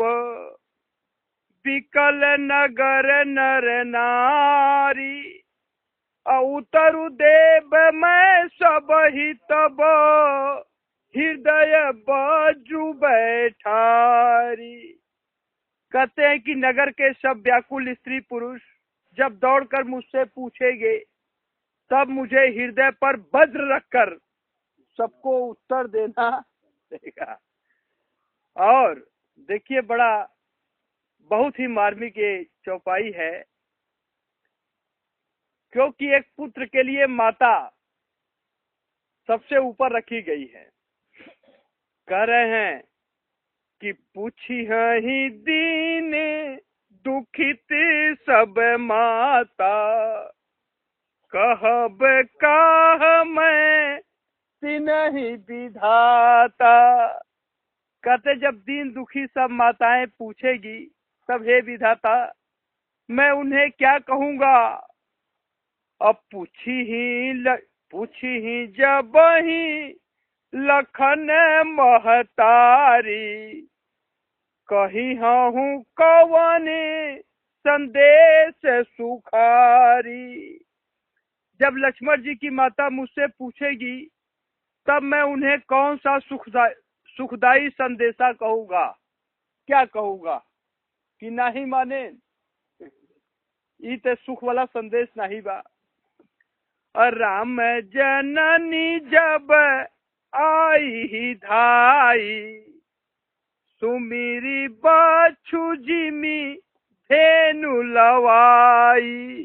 विकल नगर नर नारी, उतरु देव मैं सब ही तब, हृदय बाजू बैठारी। कहते हैं कि नगर के सब व्याकुल स्त्री पुरुष जब दौड़कर मुझसे पूछेंगे तब मुझे हृदय पर वज्र रखकर सबको उत्तर देना देगा। और देखिए, बड़ा बहुत ही मार्मिक ये चौपाई है, क्योंकि एक पुत्र के लिए माता सबसे ऊपर रखी गई है। कह रहे हैं कि पूछी ही दीन दुखित सब माता, कहब काह मैं तिनहि विधाता। कहते जब दीन दुखी सब माताएं पूछेगी तब हे विधाता मैं उन्हें क्या कहूंगा। अब पूछी ही ल... पूछी ही जब ही लखन महतारी, कही हूँ कौन संदेश सुखारी। जब लक्ष्मण जी की माता मुझसे पूछेगी तब मैं उन्हें कौन सा सुखदाई सुखदाई संदेशा कहूंगा। क्या कहूंगा कि नहीं माने, ये तो सुख वाला संदेश नहीं बा। और राम जननी जब आई ही धाई, सुमिरी बाछू जिमी धेनु लवाई।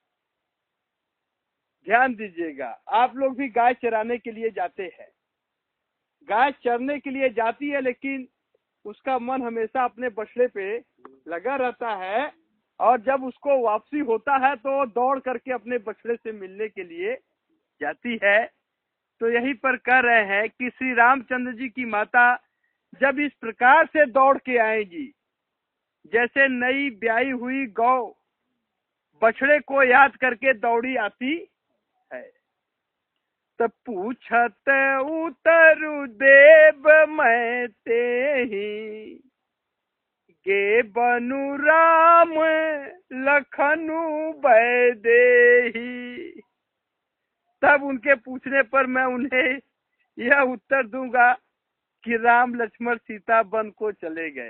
ध्यान दीजिएगा, आप लोग भी गाय चराने के लिए जाते हैं। गाय चरने के लिए जाती है, लेकिन उसका मन हमेशा अपने बछड़े पे लगा रहता है, और जब उसको वापसी होता है तो दौड़ करके अपने बछड़े से मिलने के लिए जाती है। तो यहीं पर कह रहे हैं कि श्री रामचंद्र जी की माता जब इस प्रकार से दौड़ के आएगी, जैसे नई ब्याई हुई गौ बछड़े को याद करके दौड़ी आती है, तब पूछत उतरु देव मैं तेहि, गे बनु राम लखनु बैदेही। तब उनके पूछने पर मैं उन्हें यह उत्तर दूंगा कि राम लक्ष्मण सीता वन को चले गए।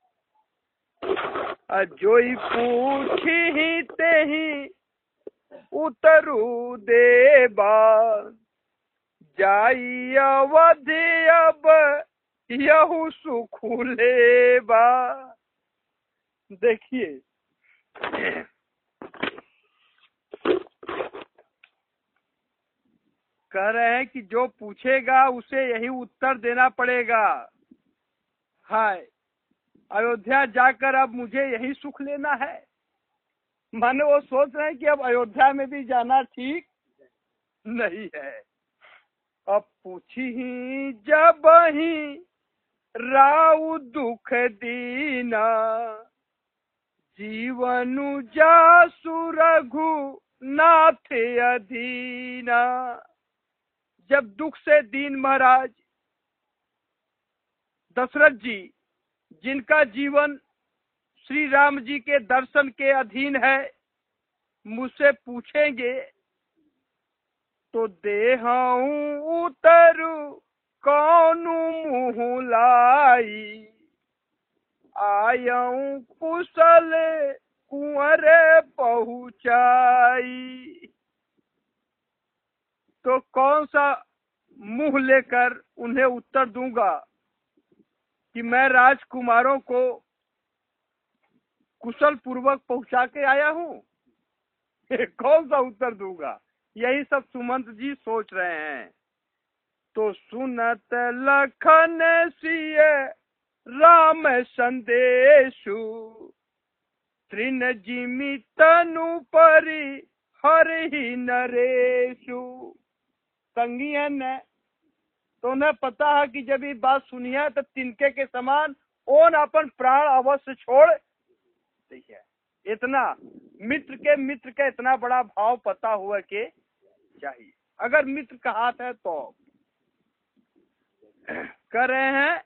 जोई पूछी ही ते ही उतरु देबा, जाई अवधि अब यहु सुख लेबा। देखिए, कह रहे हैं कि जो पूछेगा उसे यही उत्तर देना पड़ेगा। हाय, अयोध्या जाकर अब मुझे यही सुख लेना है। माने वो सोच रहे हैं कि अब अयोध्या में भी जाना ठीक नहीं है। अब पूछी ही जब ही राउ दुख दीना, जीवनु जासु रघु नाथ अधीना। जब दुख से दीन महाराज दशरथ जी, जिनका जीवन श्री राम जी के दर्शन के अधीन है, मुझसे पूछेंगे तो देहूं उतरु कौनु मुँह लाई, आयऊ कुशल कुंवर पहुँचाई। तो कौन सा मुंह लेकर उन्हें उत्तर दूंगा कि मैं राजकुमारों को कुशल पूर्वक पहुंचा के आया हूँ। कौन सा उत्तर दूंगा, यही सब सुमंत जी सोच रहे हैं। तो सुनत लखन सिय राम संदेशु, तृण जिमि तनु परि हरि नरेशु। संगी है न, तो उन्हें पता है कि जब ये बात सुनी है तो तिनके के समान ओन अपन प्राण अवश्य छोड़ है। इतना मित्र के मित्र का इतना बड़ा भाव पता हुआ के चाहिए, अगर मित्र का हाथ है तो। कर रहे हैं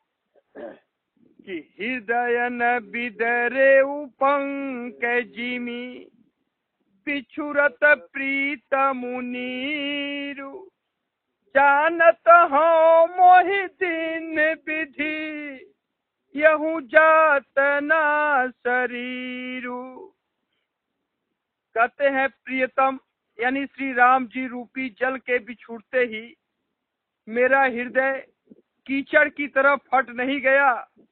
कि हृदय न बिदरे उपंक जिमी, बिछुरत प्रीत मुनीरु, जानत हो मोहि दीन विधि, यहू जात ना शरीरू। कहते हैं प्रियतम यानी श्री राम जी रूपी जल के बिछुड़ते ही मेरा हृदय कीचड़ की तरह फट नहीं गया।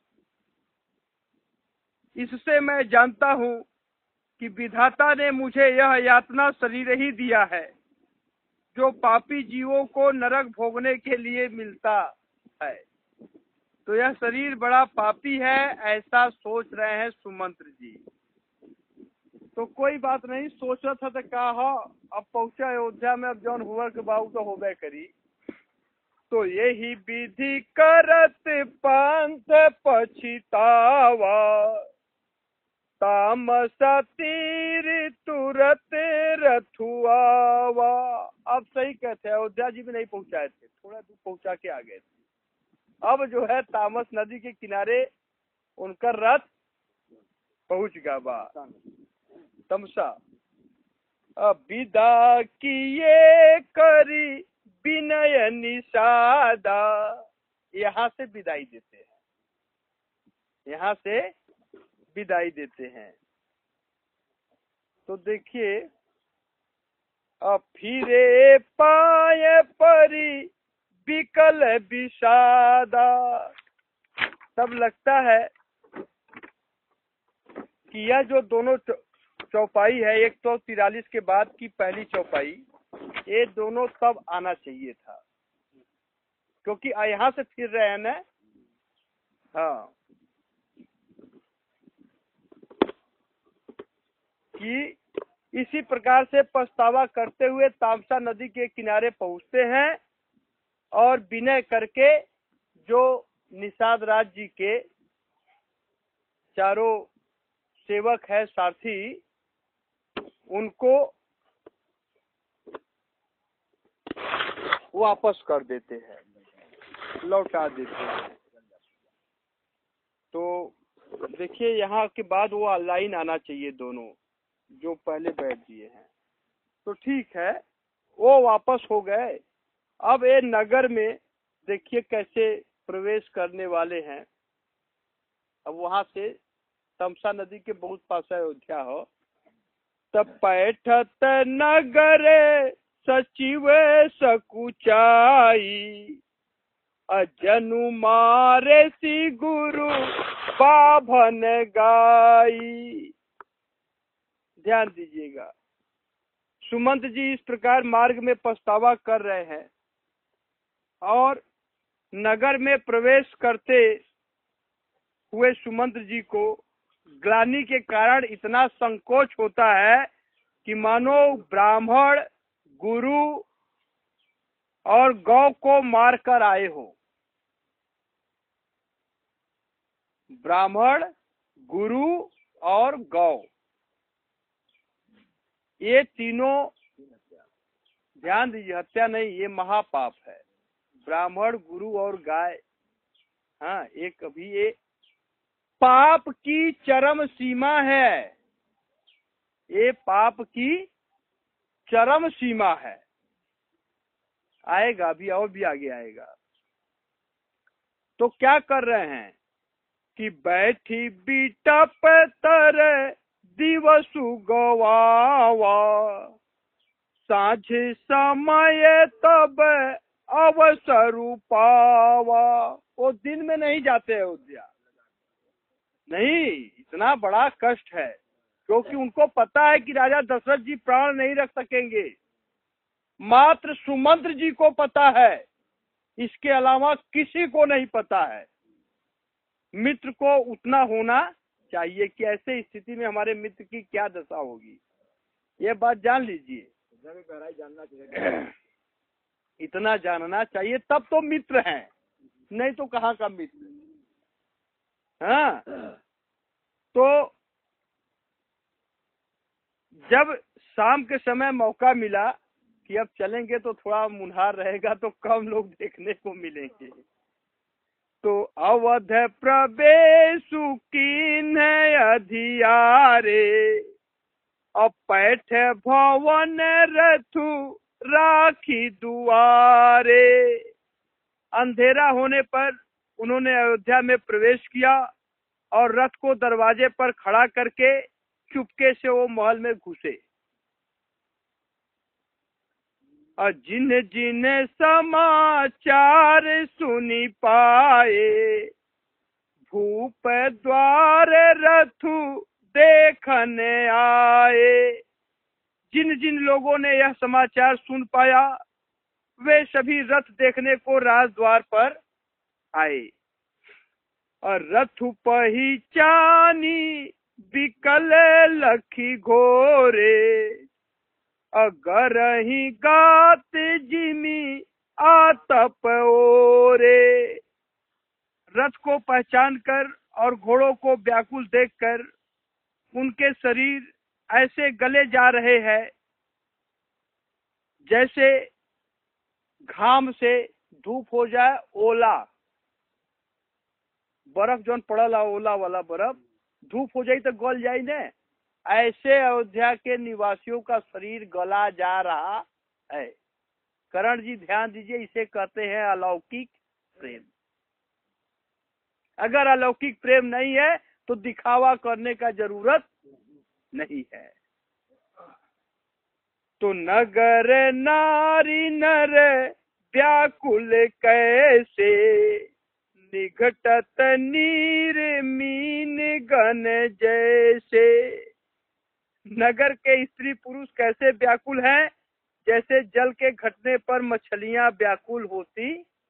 इससे मैं जानता हूँ कि विधाता ने मुझे यह यातना शरीर ही दिया है जो पापी जीवों को नरक भोगने के लिए मिलता है। तो यह शरीर बड़ा पापी है, ऐसा सोच रहे हैं सुमंत्र जी। तो कोई बात नहीं, सोचा था तो कहा अब पहुंचा अयोध्या में, अब जौन हुआ के बाबू तो होबे करी। तो यही विधि करत पंथ पछितावा, तामसा तीर तुरत रथुआवा। अब सही कहते हैं, अयोध्या जी में नहीं पहुंचाए थे, थोड़ा दूर पहुंचा के आ गए थे। अब जो है तामस नदी के किनारे उनका रथ पहुंच गया बा तमसा। अब विदा किए करी विनय निषादा, यहाँ से विदाई देते हैं, यहाँ से विदाई देते हैं। तो देखिए, अब फिरे पाए परी विकल विषादा। तब लगता है कि यह जो दोनों चौपाई है, एक सौ तिरालीस के बाद की पहली चौपाई, ये दोनों तब आना चाहिए था, क्योंकि यहाँ से फिर रहे हैं ना। हाँ, कि इसी प्रकार से पछतावा करते हुए तामसा नदी के किनारे पहुंचते हैं और विनय करके जो निषाद राज जी के चारों सेवक है, सारथी, उनको वापस कर देते हैं, लौटा देते हैं। तो देखिए, यहाँ के बाद वो लाइन आना चाहिए दोनों जो पहले बैठ दिए हैं। तो ठीक है, वो वापस हो गए। अब ये नगर में देखिए कैसे प्रवेश करने वाले हैं। अब वहां से तमसा नदी के बहुत पास अयोध्या हो। तब पैठत नगर सचिव सकुचाई, अजनु मारे सी गुरु बाभन गाई। ध्यान दीजिएगा, सुमंत जी इस प्रकार मार्ग में पछतावा कर रहे हैं और नगर में प्रवेश करते हुए सुमंत जी को ग्लानि के कारण इतना संकोच होता है कि मानो ब्राह्मण गुरु और गौ को मारकर आए हो। ब्राह्मण, गुरु और गौ, ये तीनों, ध्यान दीजिए, हत्या नहीं, ये महापाप है। ब्राह्मण, गुरु और गाय, हाँ, एक अभी ये पाप की चरम सीमा है, ये पाप की चरम सीमा है। आएगा भी, और भी आगे आएगा। तो क्या कर रहे हैं कि बैठी बिटप तर दिवसु गवावा, साँझ समय तब अवसर पावा। वो दिन में नहीं जाते अयोध्या, नहीं, इतना बड़ा कष्ट है, क्योंकि उनको पता है कि राजा दशरथ जी प्राण नहीं रख सकेंगे। मात्र सुमंत्र जी को पता है, इसके अलावा किसी को नहीं पता है। मित्र को उतना होना चाहिए कि ऐसे स्थिति में हमारे मित्र की क्या दशा होगी, ये बात जान लीजिए। जानना चाहिए, इतना जानना चाहिए, तब तो मित्र हैं, नहीं तो कहाँ का मित्र। हाँ, तो जब शाम के समय मौका मिला कि अब चलेंगे तो थोड़ा मुनहार रहेगा, तो कम लोग देखने को मिलेंगे। तो अवध प्रवेशु कीन अधियारे, अपैठ भवन रथु राखी दुआरे। अंधेरा होने पर उन्होंने अयोध्या में प्रवेश किया और रथ को दरवाजे पर खड़ा करके चुपके से वो महल में घुसे। और जिन जिन समाचार सुनी पाए, भूप द्वार रथु देखने आए। जिन जिन लोगों ने यह समाचार सुन पाया, वे सभी रथ देखने को राजद्वार पर आए। और रथ पहिचानी बिकल लखी घोरे, अगर ही गात जिमी आतप ओरे। रथ को पहचान कर और घोड़ों को व्याकुल देखकर उनके शरीर ऐसे गले जा रहे हैं जैसे घाम से धूप हो जाए ओला, बर्फ जो पड़ला ओला वाला बर्फ धूप हो जाए तो गल जाए न, ऐसे अयोध्या के निवासियों का शरीर गला जा रहा है। करण जी ध्यान दीजिए, इसे कहते हैं अलौकिक प्रेम। अगर अलौकिक प्रेम नहीं है तो दिखावा करने का जरूरत नहीं है। तो नगर नारी नर व्याकुल कैसे, निघटत नीर मीन गन जैसे। नगर के स्त्री पुरुष कैसे व्याकुल हैं, जैसे जल के घटने पर मछलियां व्याकुल होती।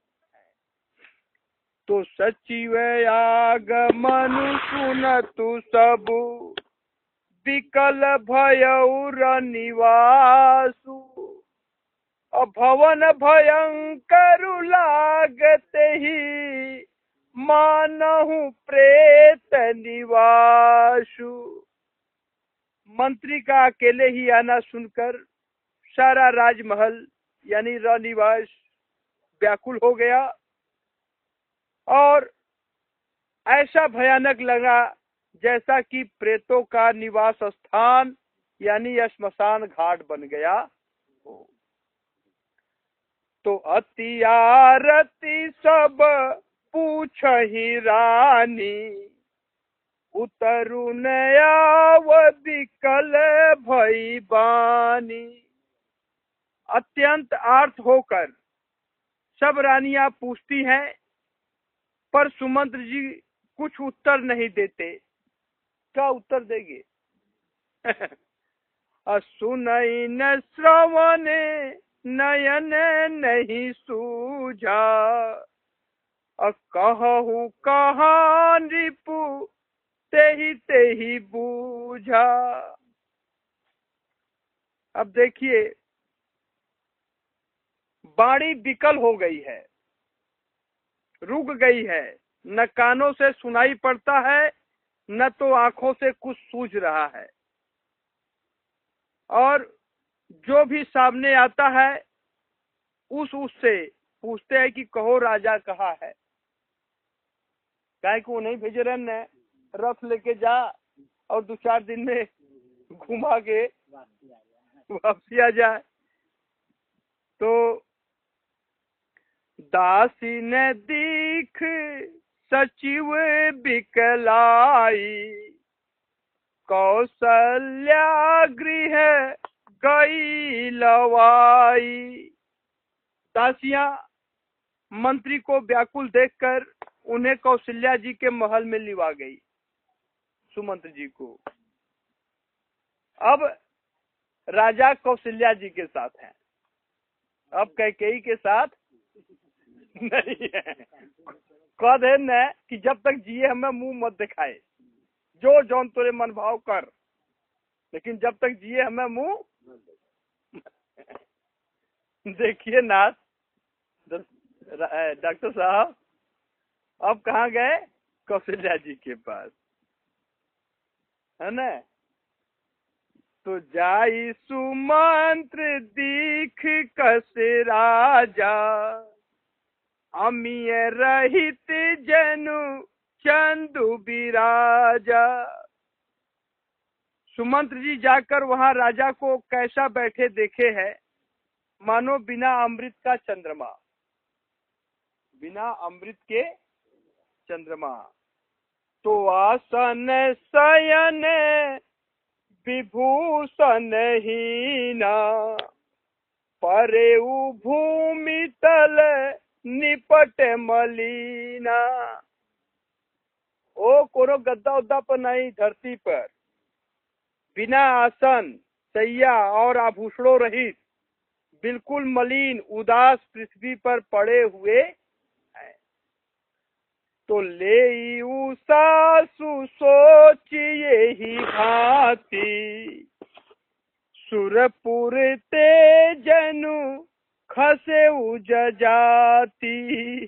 तो सचिव आगमनु सुनतु सबु, विकल भयउर निवासु। भवन भयंकर लागते ही, मानहु प्रेत निवासु। मंत्री का अकेले ही आना सुनकर सारा राजमहल यानी रनिवास व्याकुल हो गया और ऐसा भयानक लगा जैसा कि प्रेतों का निवास स्थान यानी श्मशान घाट बन गया। तो अति आरती सब पूछ ही रानी, उतरु नयाव विकल भई बानी। अत्यंत आर्त होकर सब रानियां पूछती हैं, पर सुमंत्र जी कुछ उत्तर नहीं देते। क्या उत्तर देंगे? सुनई न श्रवण नयन नहीं सूझा, कहूँ कहा रिपु तेहि तेहि बूझा। अब देखिए, बाणी विकल हो गई है, रुक गई है, न कानों से सुनाई पड़ता है न तो आंखों से कुछ सूझ रहा है। और जो भी सामने आता है उस उससे पूछते हैं कि कहो राजा कहाँ है। काहे को नहीं भेजे रहे न, रथ लेके जा और दो चार दिन में घुमा के वापसी आ जाए। तो दासी ने दीख सचिव बिकलाई, कौशल्या गृह गई लवाई। दासियां मंत्री को व्याकुल देखकर उन्हें कौशल्या जी के महल में लिवा गई, सुमंत्र जी को। अब राजा कौशल्या जी के साथ हैं, अब कैकेयी के साथ नहीं है। कह दे न कि जब तक जिए हमें मुंह मत दिखाए, जो जौन तोरे मन भाव कर, लेकिन जब तक जिए हमें मुंह। देखिए नाथ डॉक्टर साहब अब कहाँ गए? कौशल्या जी के पास, है ना। तो जाई सुमंत्र दीख कस राजा, अमीय रहित जनु चंदु बिराजा। सुमंत्र जी जाकर वहां राजा को कैसा बैठे देखे है। मानो बिना अमृत का चंद्रमा, बिना अमृत के चंद्रमा। तो आसन शयन विभूषण हीना, परेऊ भूमि तल निपट मलीना। ओ कोनो गद्दा उद्दा पर नहीं, धरती पर बिना आसन सैया और आभूषणों रहित बिल्कुल मलिन उदास पृथ्वी पर पड़े हुए हैं। तो ले सासु सोचिए ही भांति, सुरपुर ते जनु खसे उज जाती।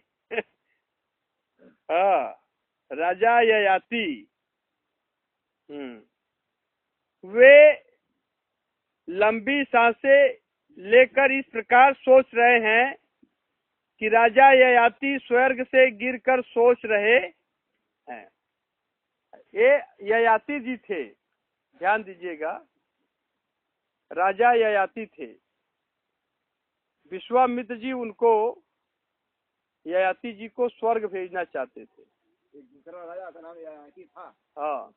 हाँ, राजा ययाति हम्म वे लंबी सांसें लेकर इस प्रकार सोच रहे हैं कि राजा ययाति स्वर्ग से गिरकर सोच रहे हैं। ये ययाति जी थे, ध्यान दीजिएगा, राजा ययाति थे। विश्वामित्र जी उनको, ययाति जी को स्वर्ग भेजना चाहते थे। एक दूसरा राजा का नाम ययाति था। हाँ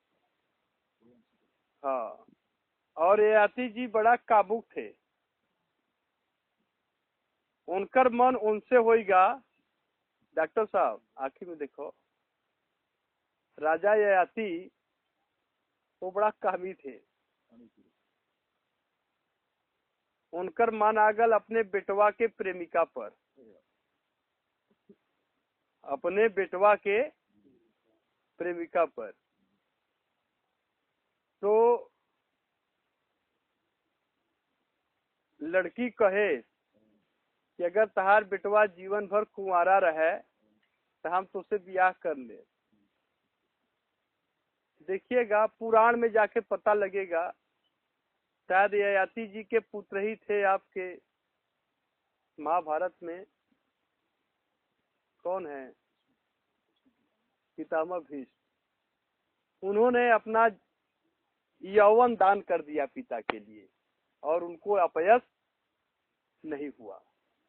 हाँ, और ययाति जी बड़ा काबुक थे। उनकर मन उनसे होएगा। डॉक्टर साहब आखिर में देखो, राजा ययाति वो बड़ा कामी थे। उनकर मन आगल अपने बेटवा के प्रेमिका पर, अपने बेटवा के प्रेमिका पर। तो लड़की कहे कि अगर तहार बेटवा जीवन भर कुंवारा रहे तो हम तुझसे ब्याह कर ले। देखिएगा, पुराण में जाके पता लगेगा, शायद ययाति जी के पुत्र ही थे आपके महाभारत में। कौन है? पितामह भीष्म। उन्होंने अपना यौवन दान कर दिया पिता के लिए और उनको अपयश नहीं हुआ।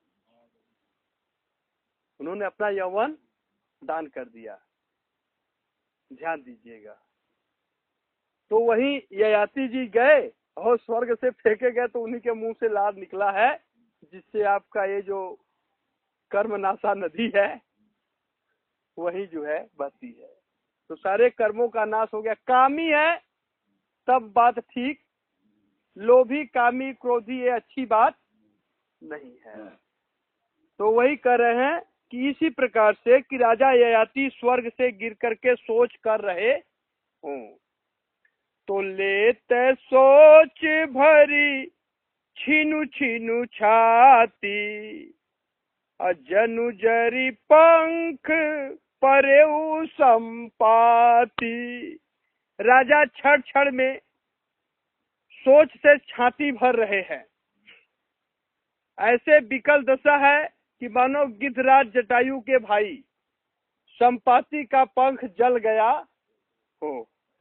उन्होंने अपना यौवन दान कर दिया, ध्यान दीजिएगा। तो वहीं ययाति जी गए और स्वर्ग से फेंके गए तो उन्हीं के मुंह से लार निकला है, जिससे आपका ये जो कर्मनाशा नदी है वही जो है बहती है। तो सारे कर्मों का नाश हो गया। कामी है तब बात ठीक, लोभी कामी क्रोधी ये अच्छी बात नहीं है। तो वही कह रहे हैं कि इसी प्रकार से कि राजा ययाति स्वर्ग से गिर करके सोच कर रहे हों। तो लेते सोच भरी छीनु छीनु छाती, अजनु जरी पंख परेऊ संपाती। राजा क्षण क्षण में सोच से छाती भर रहे हैं। ऐसे विकल दशा है कि मानो गिद्धराज जटायु के भाई संपाति का पंख जल गया हो।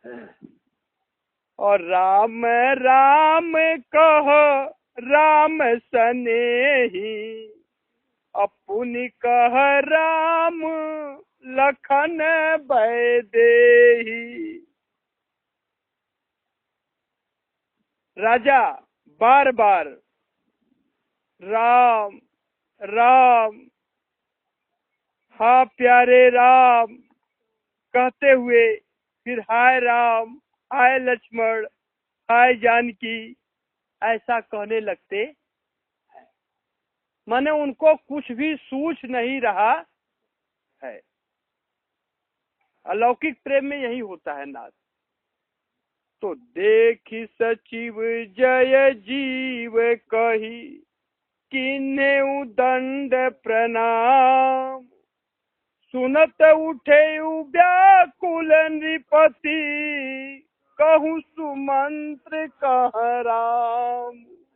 और राम राम कह राम सनेही, अपुनि कह राम लखन बैदेही। राजा बार बार राम राम, हा प्यारे राम कहते हुए फिर हाय राम, हाय लक्ष्मण, हाय जानकी ऐसा कहने लगते हैं। माने उनको कुछ भी सूझ नहीं रहा है। अलौकिक प्रेम में यही होता है नाथ। तो देखी सचिव जय जीव कही, किन्हें दंड प्रणाम। सुनत उठे व्याकुल नृपति, कहूँ सुमंत्र कह राम।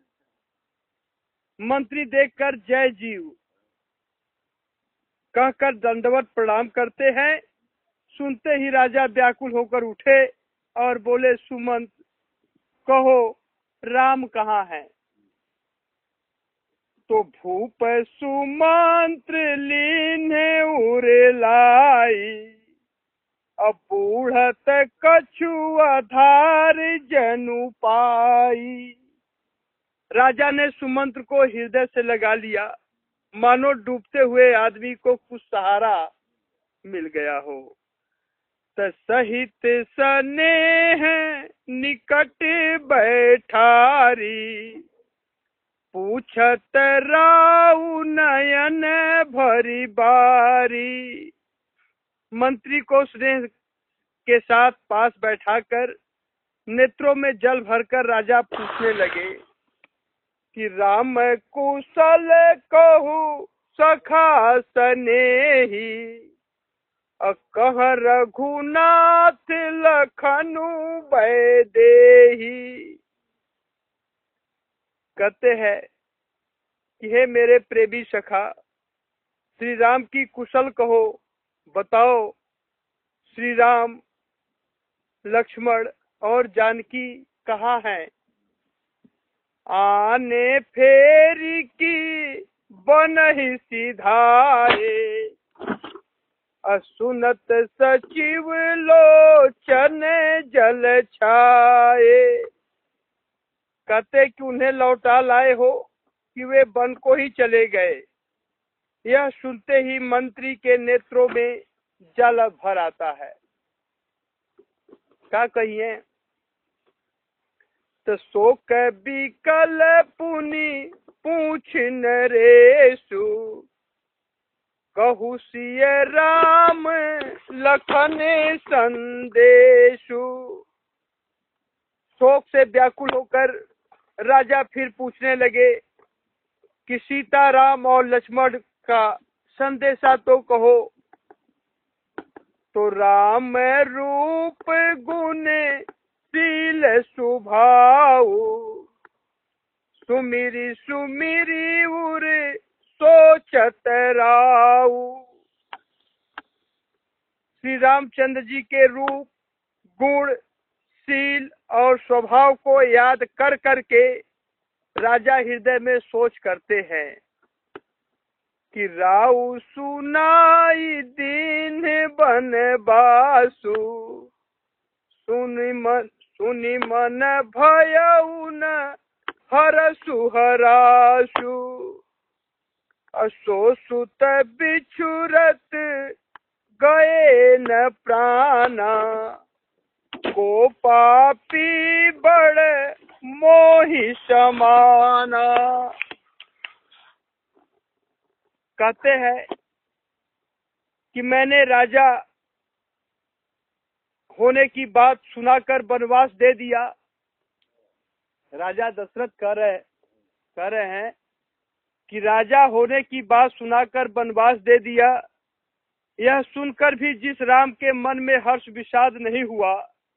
मंत्री देखकर जय जीव कहकर दंडवत प्रणाम करते हैं। सुनते ही राजा व्याकुल होकर उठे और बोले, सुमंत कहो राम कहाँ है? तो भूप सुमंत्र लीने उरे लाई, अब बूढ़त कछु आधार जनु पाई। राजा ने सुमंत्र को हृदय से लगा लिया, मानो डूबते हुए आदमी को कुछ सहारा मिल गया हो। सहित स्नेह निकट बैठारी, पूछत राउ नयन भरी बारी। मंत्री को स्नेह के साथ पास बैठाकर नेत्रों में जल भरकर राजा पूछने लगे कि राम कुशल कहु सखा स्नेही, कह रघुनाथ लखनु वैदेही। कहते हैं कि हे मेरे प्रेमी सखा, श्री राम की कुशल कहो, बताओ श्री राम, लक्ष्मण और जानकी कहाँ हैं? आने फेरी की बनहि सिधाए, असुनत सचिव लोचन जल छाए। कहते कि उन्हें लौटा लाए हो कि वे वन को ही चले गए। यह सुनते ही मंत्री के नेत्रों में जल भर आता है। क्या कहिए? तो शोक बिकल पुनि पूछ नरेशु, कहु सिय राम लखन संदेशु। शोक से व्याकुल होकर राजा फिर पूछने लगे कि सीता राम और लक्ष्मण का संदेशा तो कहो। तो राम रूप गुण शील स्वभाव, सुमिरी सुमिरी उर सोचत राऊ। श्री रामचंद्र जी के रूप, गुण, शील और स्वभाव को याद कर करके राजा हृदय में सोच करते हैं कि राऊ सुनाई दीन बनवासु, सुनि मन सुनि मन भयउ न हरसु हरासु। असो सुत बिछुरत गए न प्राणा, को पापी बड़ मोहि समाना। कहते हैं कि मैंने राजा होने की बात सुनाकर वनवास दे दिया। राजा दशरथ कह रहे कह रहे हैं कि राजा होने की बात सुनाकर वनवास दे दिया। यह सुनकर भी जिस राम के मन में हर्ष विषाद नहीं हुआ,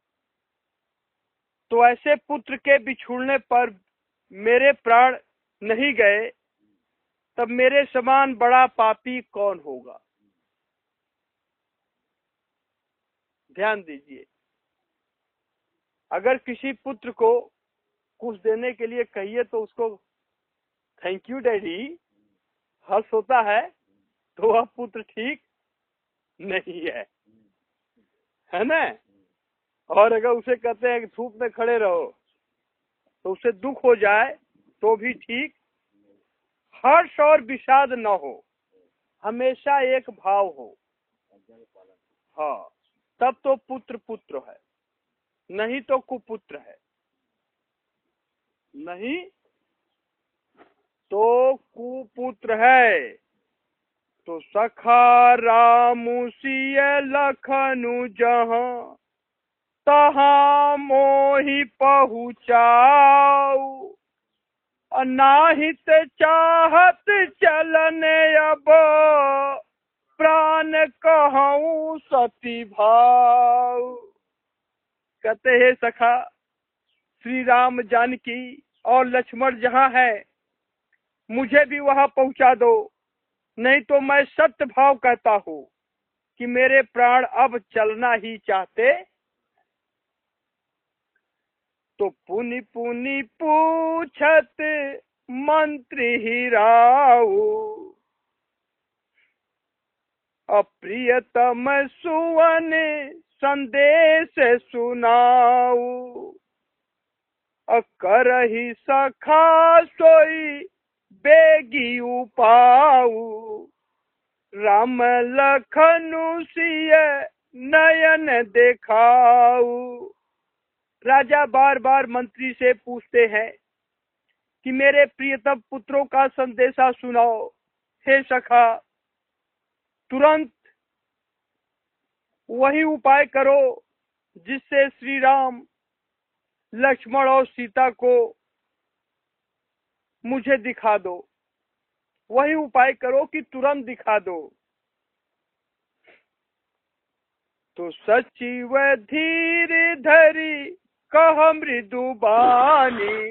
तो ऐसे पुत्र के बिछुड़ने पर मेरे प्राण नहीं गए, तब मेरे समान बड़ा पापी कौन होगा। ध्यान दीजिए, अगर किसी पुत्र को कुछ देने के लिए कहिए तो उसको थैंक यू डैडी हर्ष होता है, तो वह पुत्र ठीक नहीं है, है ना। और अगर उसे कहते हैं कि धूप में खड़े रहो तो उसे दुख हो जाए तो भी ठीक। हर्ष और विषाद न हो, हमेशा एक भाव हो। हाँ, तब तो पुत्र पुत्र है, नहीं तो कुपुत्र है। नहीं तो कुपुत्र है। तो सखा रामु सिय लखनु जहाँ, तहाँ मोहि पहुँचाऊ। अनाहित चाहत चलने अब, प्राण कहूँ सती भाव। कहते हैं सखा, श्री राम जानकी और लक्ष्मण जहाँ है, मुझे भी वहां पहुंचा दो, नहीं तो मैं सत्य भाव कहता हूँ कि मेरे प्राण अब चलना ही चाहते। तो पुनि पुनि पूछत मंत्री ही राऊ, अप्रियतम सुवन संदेश सुनाऊ, करहि सखा सोई बेगी उपाऊ, राम लखनु सिय नयन देखाऊ। राजा बार बार मंत्री से पूछते हैं कि मेरे प्रियतम पुत्रों का संदेशा सुनाओ। हे सखा, तुरंत वही उपाय करो जिससे श्री राम, लक्ष्मण और सीता को मुझे दिखा दो। वही उपाय करो कि तुरंत दिखा दो। तो सचिव धीर धरी कह मृदु बानी,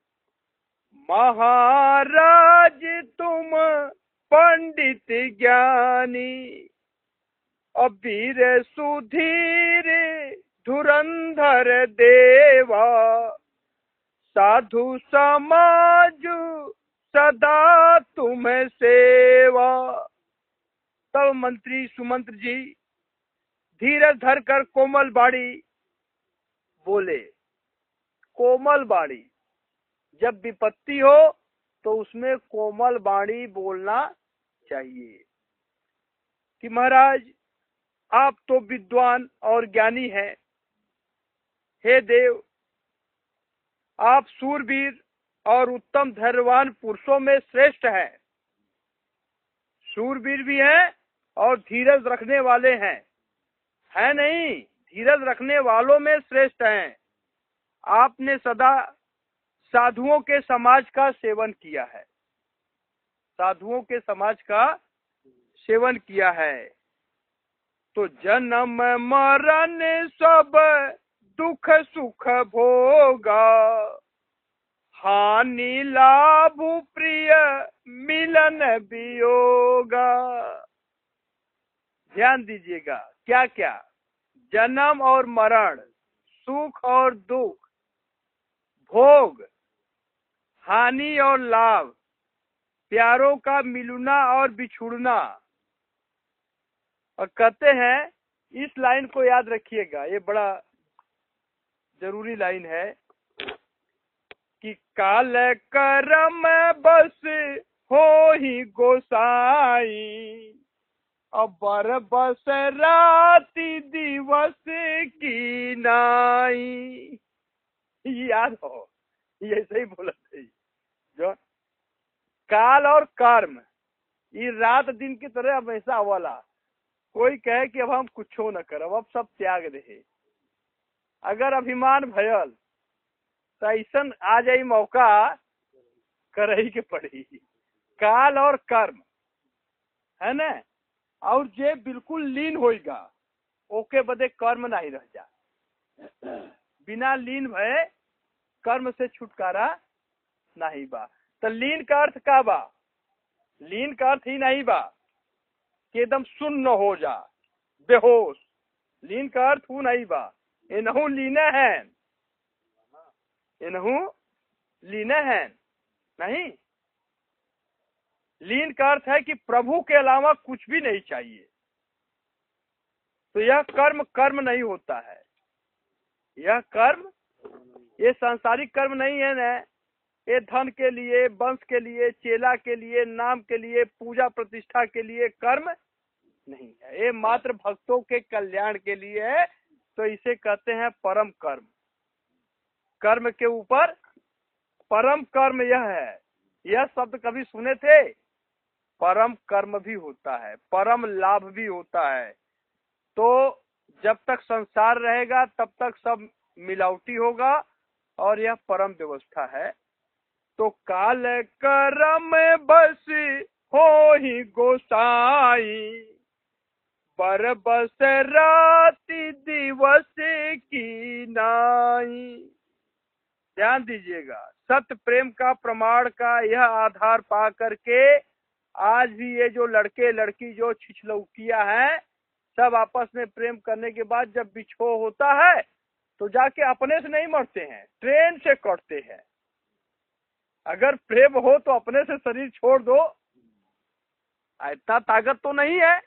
महाराज तुम पंडित ज्ञानी, अबीर सुधीर धुरंधर देवा, साधु समाज सदा तुम सेवा। तब मंत्री सुमंत्र जी धीरज धर कर कोमल बाड़ी बोले। कोमल बाड़ी, जब विपत्ति हो तो उसमें कोमल बाड़ी बोलना चाहिए कि महाराज आप तो विद्वान और ज्ञानी हैं। हे देव, आप सूरवीर और उत्तम धैर्यवान पुरुषों में श्रेष्ठ हैं। सूरवीर भी हैं और धीरज रखने वाले हैं, है नहीं? धीरज रखने वालों में श्रेष्ठ हैं। आपने सदा साधुओं के समाज का सेवन किया है, साधुओं के समाज का सेवन किया है। तो जन्म मरण सब दुख सुख भोगा, हानि लाभ प्रिय मिलन वियोगा। ध्यान दीजिएगा, क्या क्या? जन्म और मरण, सुख और दुख, भोग, हानि और लाभ, प्यारों का मिलना और बिछुड़ना। और कहते हैं, इस लाइन को याद रखिएगा, ये बड़ा जरूरी लाइन है कि काल करम बस हो ही गोसाई, अबर बस राति दिवस की नाई। याद हो, ये सही बोला थे। जो काल और कर्म, ये रात दिन की तरह हमेशा वाला। कोई कहे कि अब हम कुछ न करब, अब सब त्याग दे, अगर अभिमान भयल तो ऐसा आ जाई मौका, करही के पड़ी। काल और कर्म है ना, और जे बिल्कुल लीन होएगा ओके बदे कर्म नहीं रह जा। बिना लीन भय कर्म से छुटकारा नहीं बा। तो लीन का अर्थ का बा? लीन का अर्थ ही नहीं बा कि एकदम सुन्न हो जा, बेहोश। लीन का अर्थ हूँ नहीं बा, इनहू लीने हैं, इनहू लीने हैं नहीं। लीन का अर्थ है कि प्रभु के अलावा कुछ भी नहीं चाहिए। तो यह कर्म कर्म नहीं होता है, यह कर्म, ये सांसारिक कर्म नहीं है ना। ये धन के लिए, वंश के लिए, चेला के लिए, नाम के लिए, पूजा प्रतिष्ठा के लिए कर्म नहीं है। ये मात्र भक्तों के कल्याण के लिए है। तो इसे कहते हैं परम कर्म। कर्म के ऊपर परम कर्म यह है। यह शब्द कभी सुने थे? परम कर्म भी होता है, परम लाभ भी होता है। तो जब तक संसार रहेगा तब तक सब मिलावटी होगा, और यह परम व्यवस्था है। तो काल करम बस हो ही गोसाई, पर बस राति दिवस की नाई। ध्यान दीजिएगा, सत्य प्रेम का प्रमाण का यह आधार पा करके आज भी ये जो लड़के लड़की जो छिछलौकिया है, सब आपस में प्रेम करने के बाद जब बिछो होता है तो जाके अपने से नहीं मरते हैं, ट्रेन से कटते हैं। अगर प्रेम हो तो अपने से शरीर छोड़ दो, इतना ताकत तो नहीं है।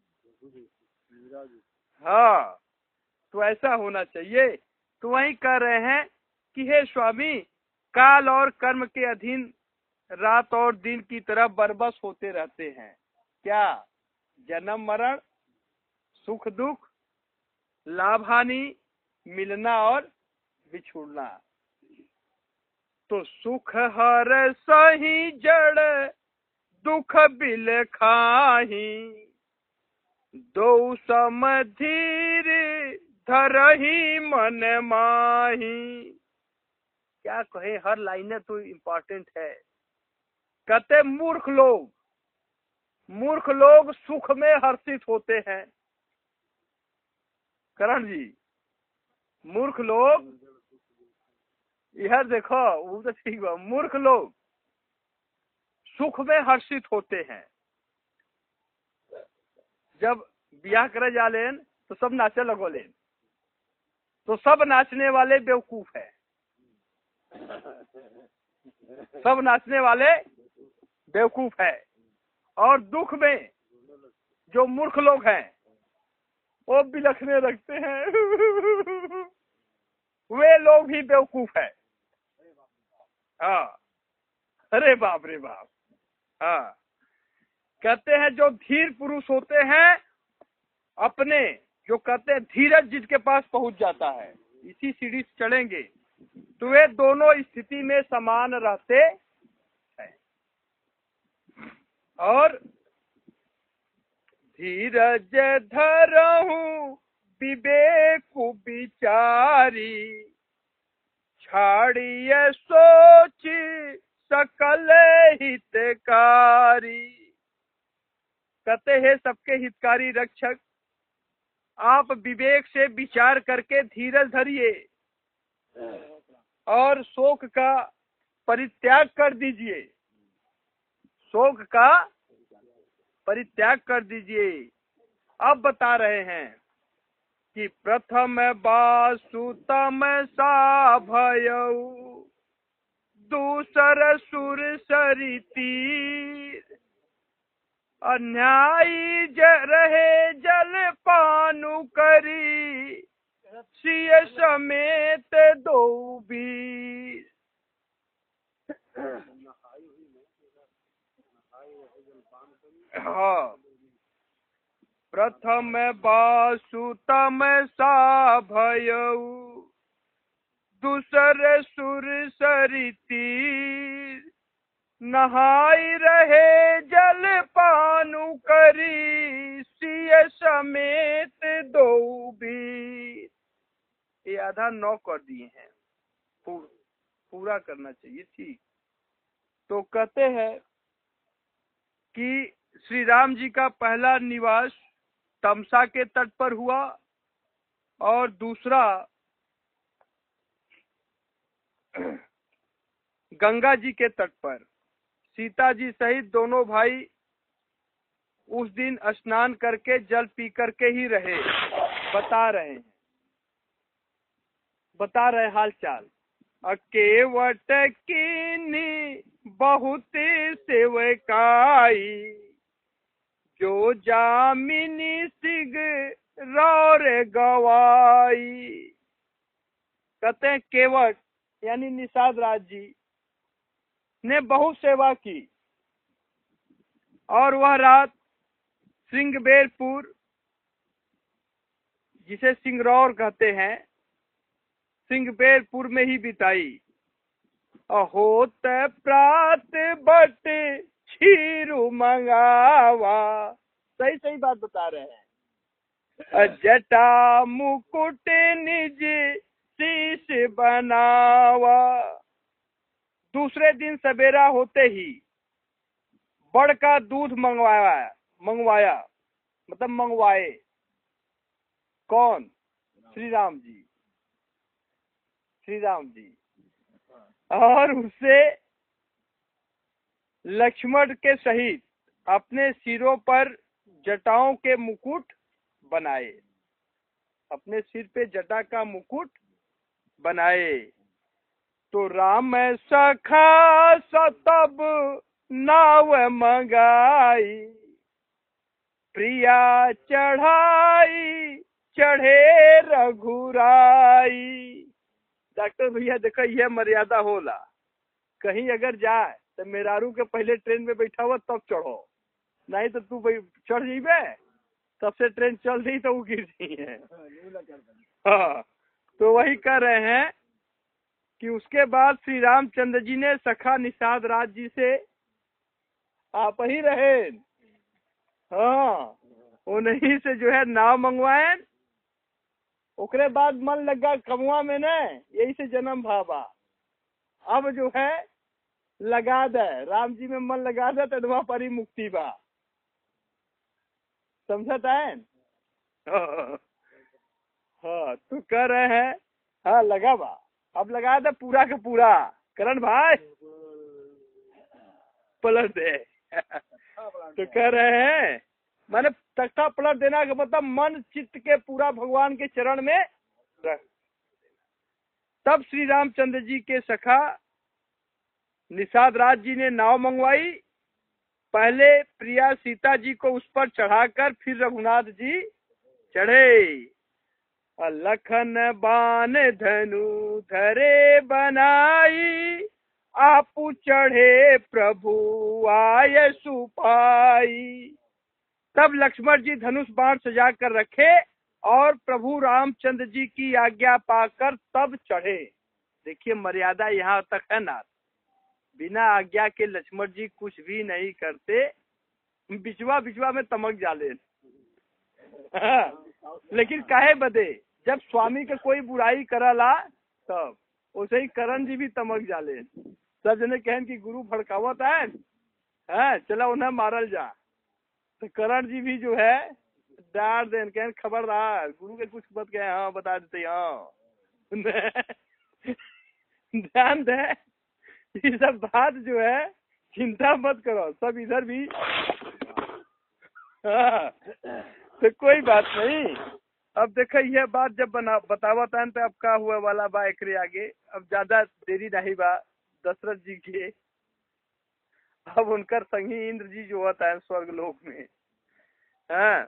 हाँ, तो ऐसा होना चाहिए। तो वही कह रहे हैं कि हे स्वामी, काल और कर्म के अधीन रात और दिन की तरह बरबस होते रहते हैं। क्या? जन्म मरण, सुख दुख, लाभ हानि, मिलना और बिछुड़ना। तो सुख हर सही जड़, दुख बिल खाही, दो समधीर धरही मन माही। क्या कहे, हर लाइनें तो इम्पोर्टेंट है। कहते मूर्ख लोग, मूर्ख लोग सुख में हर्षित होते हैं। करण जी, मूर्ख लोग, यह देखो वो तो ठीक है, मूर्ख लोग सुख में हर्षित होते हैं। जब ब्याह करे जा लेन तो सब नाचे लगो लेन, तो सब नाचने वाले बेवकूफ है। सब नाचने वाले बेवकूफ है। और दुख में जो मूर्ख लोग हैं वो बिलखने लगते हैं। वे लोग भी बेवकूफ है। हाँ, अरे बाप रे बाप। हाँ, कहते हैं जो धीर पुरुष होते हैं, अपने जो कहते हैं धीरज जिसके पास पहुंच जाता है, इसी सीढ़ी से चढ़ेंगे तो वे दोनों स्थिति में समान रहते हैं। और धीरज धरहूं विवेक विचारी, छाड़िए सोच सकल हितकारी। कहते हैं सबके हितकारी रक्षक, आप विवेक से विचार करके धीरज धरिए और शोक का परित्याग कर दीजिए। शोक का परित्याग कर दीजिए। अब बता रहे हैं कि प्रथम बासुतम सा भयऊ, दूसर सुर सरितीर, अन्यायी ज रहे जल पानु करी, सिय समेत दो बीर। हाँ, प्रथम बासुतम सा भयऊ, दूसर सुर सरितीर, नहाई रहे जल पानु करी, सिय समेत दो बीर। ये आधा नौ कर दिए हैं, पूरा करना चाहिए। ठीक, तो कहते हैं कि श्री राम जी का पहला निवास तमसा के तट पर हुआ और दूसरा गंगा जी के तट पर। सीता जी सहित दोनों भाई उस दिन स्नान करके जल पी करके ही रहे। बता रहे हैं, बता रहे हाल चाल। अकेवट कीनी बहुत सेवकाई, जो जामिनी सिग रौर गवाई। कहते हैं केवट यानी निषाद राज जी ने बहुत सेवा की और वह रात सिंगबेरपुर, जिसे सिंगरौर कहते हैं, सिंगबेरपुर में ही बिताई। होत प्रात बट छीरु मंगावा। सही सही बात बता रहे हैं। जटा मुकुट निज शीश बनावा। दूसरे दिन सवेरा होते ही बड़ का दूध मंगवाया मंगवाया मतलब मंगवाए। कौन? श्री राम जी। श्री राम जी और उससे लक्ष्मण के सहित अपने सिरों पर जटाओं के मुकुट बनाए। अपने सिर पे जटा का मुकुट बनाए तो राम सखा सतब नाव मंगाई, प्रिया चढ़ाई चढ़े रघुराई। डॉक्टर भैया देखो यह मर्यादा होला, कहीं अगर जाए तो मेहरारू के पहले ट्रेन में बैठा हुआ तब चढ़ो, नहीं तो तू चढ़ जीबे तब से ट्रेन चल रही तो वो गिर रही है। हाँ, तो वही कर रहे हैं कि उसके बाद श्री रामचंद्र जी ने सखा निषाद राज जी से आप ही रहे, हाँ उन्हीं से जो है नाव मंगवाए। उसके बाद मन लगा कमुआ में न, यही से जन्म भावा। अब जो है लगा दे, राम जी में मन लगा दे तो वहां पर ही मुक्ति बा, समझता है। हाँ तो कह रहे हैं, हाँ लगा बा, अब लगा दे पूरा का पूरा, करण भाई पलट दे। तो कह रहे हैं मैंने तख्ता पलट देना का मतलब मन चित्त के पूरा भगवान के चरण में रख। तब श्री रामचंद्र जी के सखा निषाद राज जी ने नाव मंगवाई। पहले प्रिया सीता जी को उस पर चढ़ाकर फिर रघुनाथ जी चढ़े। लखन बान धनु धरे बनाई, आपू चढ़े प्रभु आय सुपाई। तब लक्ष्मण जी धनुष बाण सजा कर रखे और प्रभु रामचंद्र जी की आज्ञा पाकर तब चढ़े। देखिए मर्यादा यहाँ तक है ना, बिना आज्ञा के लक्ष्मण जी कुछ भी नहीं करते, बिचवा बिचवा में तमक जाले। लेकिन काहे बदे, जब स्वामी के कोई बुराई करला तब वैसे ही करण जी भी तमक जाले। सब जने कहन कि गुरु भड़कावत है, है चला उन्हें मारल जा, तो करण जी भी जो है डार देन कहन खबरदार गुरु के कुछ मत कहे, हाँ बता देते हाँ। ध्यान दे, ये सब बात जो है चिंता मत करो, सब इधर भी हाँ, तो कोई बात नहीं। अब देखो यह बात जब बना बतावा था तो अब का हुआ वाला बा एकरे आगे, अब ज्यादा देरी नहीं बा। दशरथ जी के अब उनकर संगी इंद्र जी जो होता है स्वर्ग लोक में, हाँ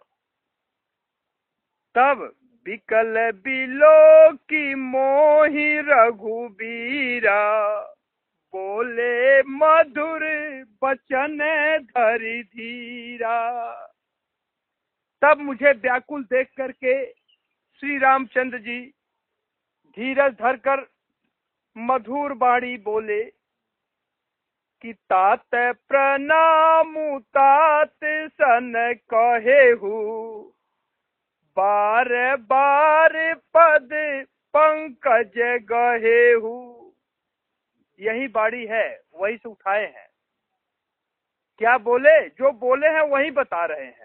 तब बिकल बिलो की मोहि रघुबीरा, बोले मधुर बचन धरि धीरा। तब मुझे व्याकुल देख करके श्री रामचंद्र जी धीरज धरकर मधुर बाणी बोले कि तात प्रणाम तात सन कहेहु, बार बार पद पंकज गहेहु। यही बाड़ी है, वही से उठाए हैं। क्या बोले, जो बोले हैं वही बता रहे हैं।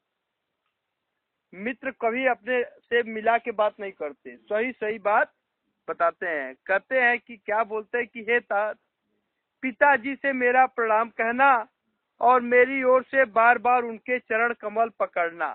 मित्र कभी अपने से मिला के बात नहीं करते, सही सही बात बताते हैं। कहते हैं कि क्या बोलते हैं कि हे तात, पिताजी से मेरा प्रणाम कहना और मेरी ओर से बार बार उनके चरण कमल पकड़ना।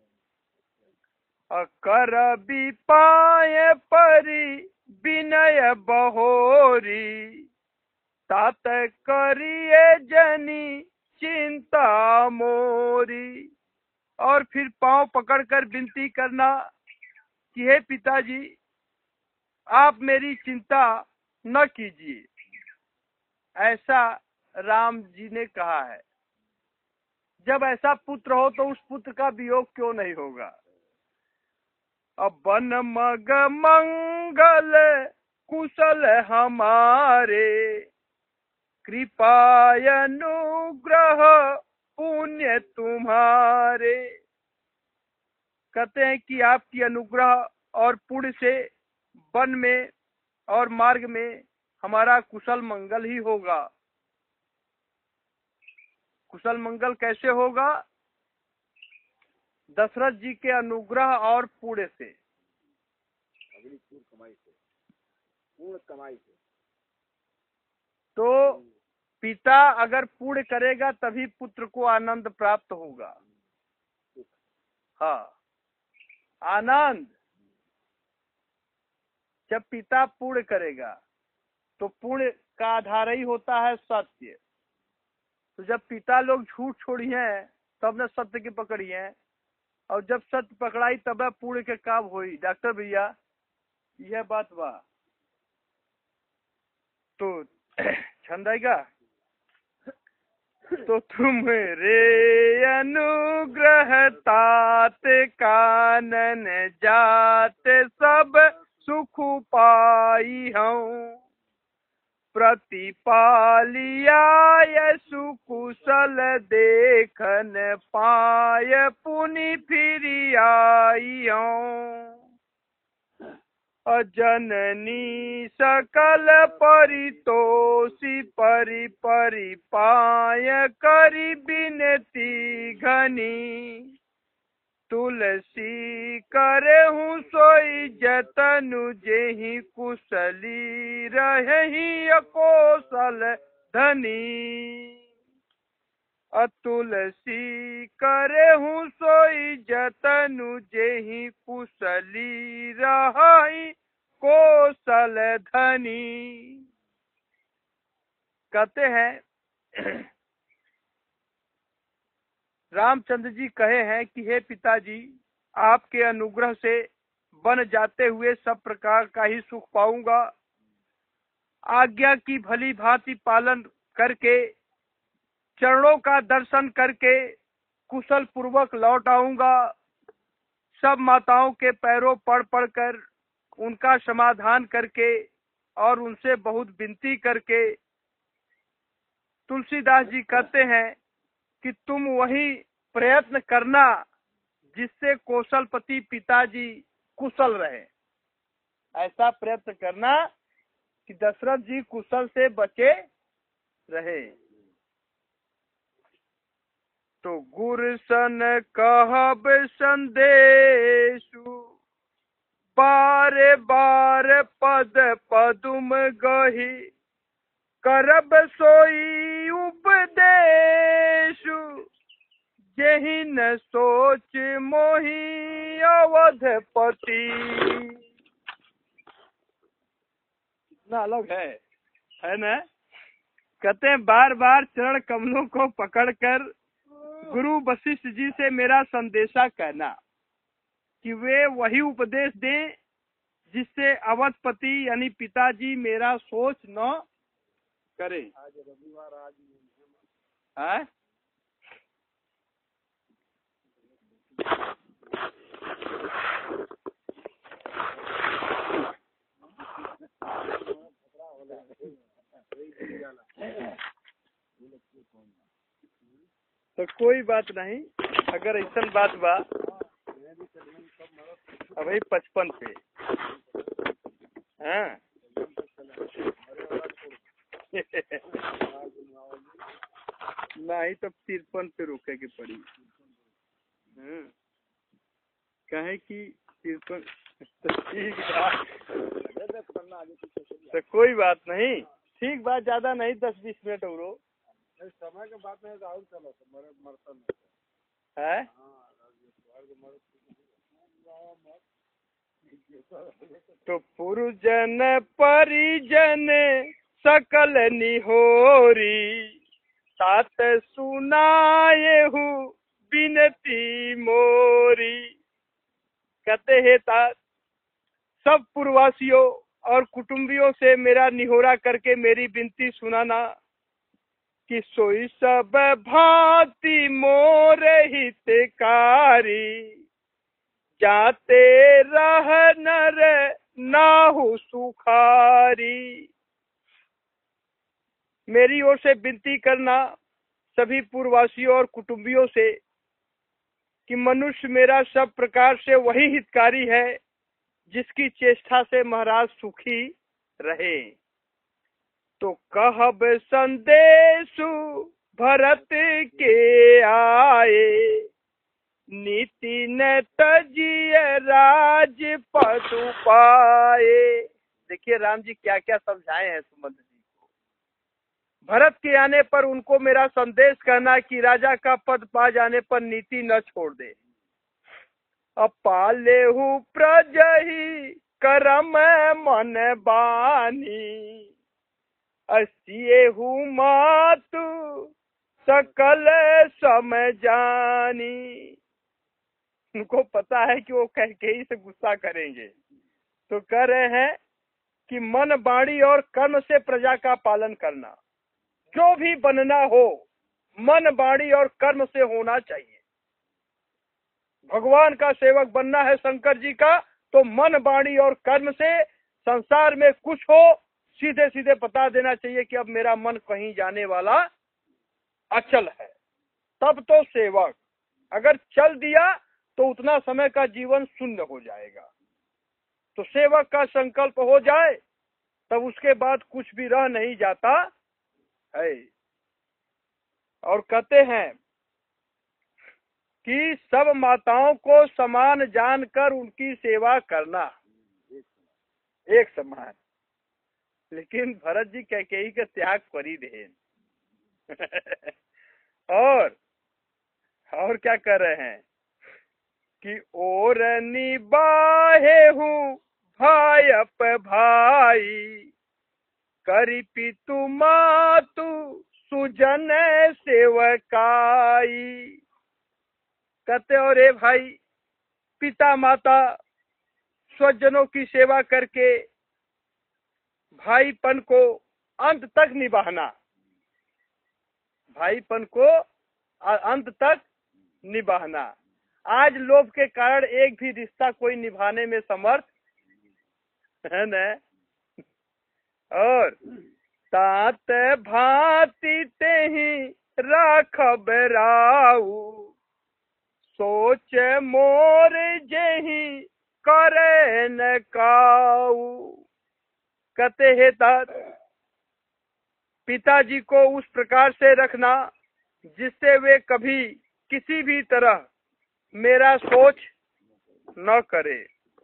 कर भी पाए परी विनय बहोरी, तात करिए जनी चिंता मोरी। और फिर पांव पकड़कर विनती करना कि हे पिताजी आप मेरी चिंता न कीजिए। ऐसा राम जी ने कहा है। जब ऐसा पुत्र हो तो उस पुत्र का वियोग क्यों नहीं होगा। अब बन मग मंगल कुशल हमारे, कृपा अनुग्रह पुण्य तुम्हारे। कहते हैं कि आपकी अनुग्रह और पुण्य से वन में और मार्ग में हमारा कुशल मंगल ही होगा। कुशल मंगल कैसे होगा? दशरथ जी के अनुग्रह और पुण्य से, पूर्ण कमाई से। तो पिता अगर पुण्य करेगा तभी पुत्र को आनंद प्राप्त होगा। हाँ, आनंद जब पिता पुण्य करेगा। तो पुण्य का आधार ही होता है सत्य। तो जब पिता लोग झूठ छोड़ी हैं तब न सत्य की पकड़ी है, और जब सत्य पकड़ाई तब पुण्य के काम हुई। डॉक्टर भैया यह बात बा। तो छंद आएगा। तो तुम्हारे अनुग्रह तात कानन जात सब सुख पाई हूँ, प्रतिपालिया यशु कुशल देखन पाय पुनि फिर आई हूँ। अजननी सकल परितोषी परि परि पाय करी बिनती घनी, तुलसी करहूँ सोई जतनु जेहि कुशली रही अकोशल धनी। अतुलसी करहूँ सोई जतनु जेहि कुशली रही कौशल धनी। कहते हैं रामचंद्र जी कहे हैं कि हे पिताजी, आपके अनुग्रह से बन जाते हुए सब प्रकार का ही सुख पाऊंगा। आज्ञा की भली भांति पालन करके चरणों का दर्शन करके कुशल पूर्वक लौट आऊंगा। सब माताओं के पैरों पड़ पड़ कर उनका समाधान करके और उनसे बहुत विनती करके। तुलसीदास जी कहते हैं कि तुम वही प्रयत्न करना जिससे कौशलपति पिताजी कुशल रहे। ऐसा प्रयत्न करना कि दशरथ जी कुशल से बचे रहे। तो गुरसन कहब संदेशु बारे बार पद पदुम गही, करब सोई उपदेशु जेहि न सोच मोहि अवधपति। कितना अलग है, है ना। कहते हैं बार बार चरण कमलों को पकड़कर गुरु वशिष्ठ जी से मेरा संदेशा कहना कि वे वही उपदेश दें जिससे अवधपति यानी पिताजी मेरा सोच न करे। आज रविवार आज है? तो कोई बात नहीं, अगर ऐसा बात बा अभी पचपन पे हाँ नहीं तो तिरपन पे रोके की पड़ी। हाँ कहे कि तिरपन तो ठीक तो कोई बात नहीं, ठीक बात, ज्यादा नहीं, दस बीस मिनट और समय के बात नहीं तो और चलो मरतन है। तो पुरुजन परिजन सकल निहोरी, तात सुनायहु बिनती मोरी। कहते हैं तात सब पूर्ववासियों और कुटुंबियों से मेरा निहोरा करके मेरी विनती सुनाना कि सोई सब भांति मोर हितकारी, जाते रह नर नाहु सुखारी। मेरी ओर से विनती करना सभी पूर्ववासियों और कुटुंबियों से कि मनुष्य मेरा सब प्रकार से वही हितकारी है जिसकी चेष्टा से महाराज सुखी रहे। तो कहब संदेशु भरत के आए, नीति न तजिय राज पशु पाए। देखिए राम जी क्या क्या समझाए हैं सुमंत जी को। भरत के आने पर उनको मेरा संदेश कहना कि राजा का पद पा जाने पर नीति न छोड़ दे। अब पालेहु प्रजहि करम मन बानी, असिए हूँ मातु सकल समय जानी। उनको पता है कि वो कह के ही से गुस्सा करेंगे, तो कह रहे हैं कि मन वाणी और कर्म से प्रजा का पालन करना। जो भी बनना हो मन वाणी और कर्म से होना चाहिए। भगवान का सेवक बनना है शंकर जी का, तो मन वाणी और कर्म से संसार में कुछ हो सीधे सीधे बता देना चाहिए कि अब मेरा मन कहीं जाने वाला अचल है। तब तो सेवक, अगर चल दिया तो उतना समय का जीवन शून्य हो जाएगा। तो सेवक का संकल्प हो जाए तब उसके बाद कुछ भी रह नहीं जाता है। और कहते हैं कि सब माताओं को समान जानकर उनकी सेवा करना, एक समान। लेकिन भरत जी कैकेयी का त्याग परिधेन और और क्या कर रहे हैं कि और निबाहे हूँ भाई अप भाई, करी पितु मातु सुजन सेवकाई। कहते और ए भाई, पिता माता स्वजनों की सेवा करके भाईपन को अंत तक निभाना, भाईपन को अंत तक निभाना। आज लोभ के कारण एक भी रिश्ता कोई निभाने में समर्थ है न। और तात भांति ते ही राखब राऊ, सोच मोर जेहि करे न काऊ। कहते हैं तात, पिताजी को उस प्रकार से रखना जिससे वे कभी किसी भी तरह मेरा सोच न करे।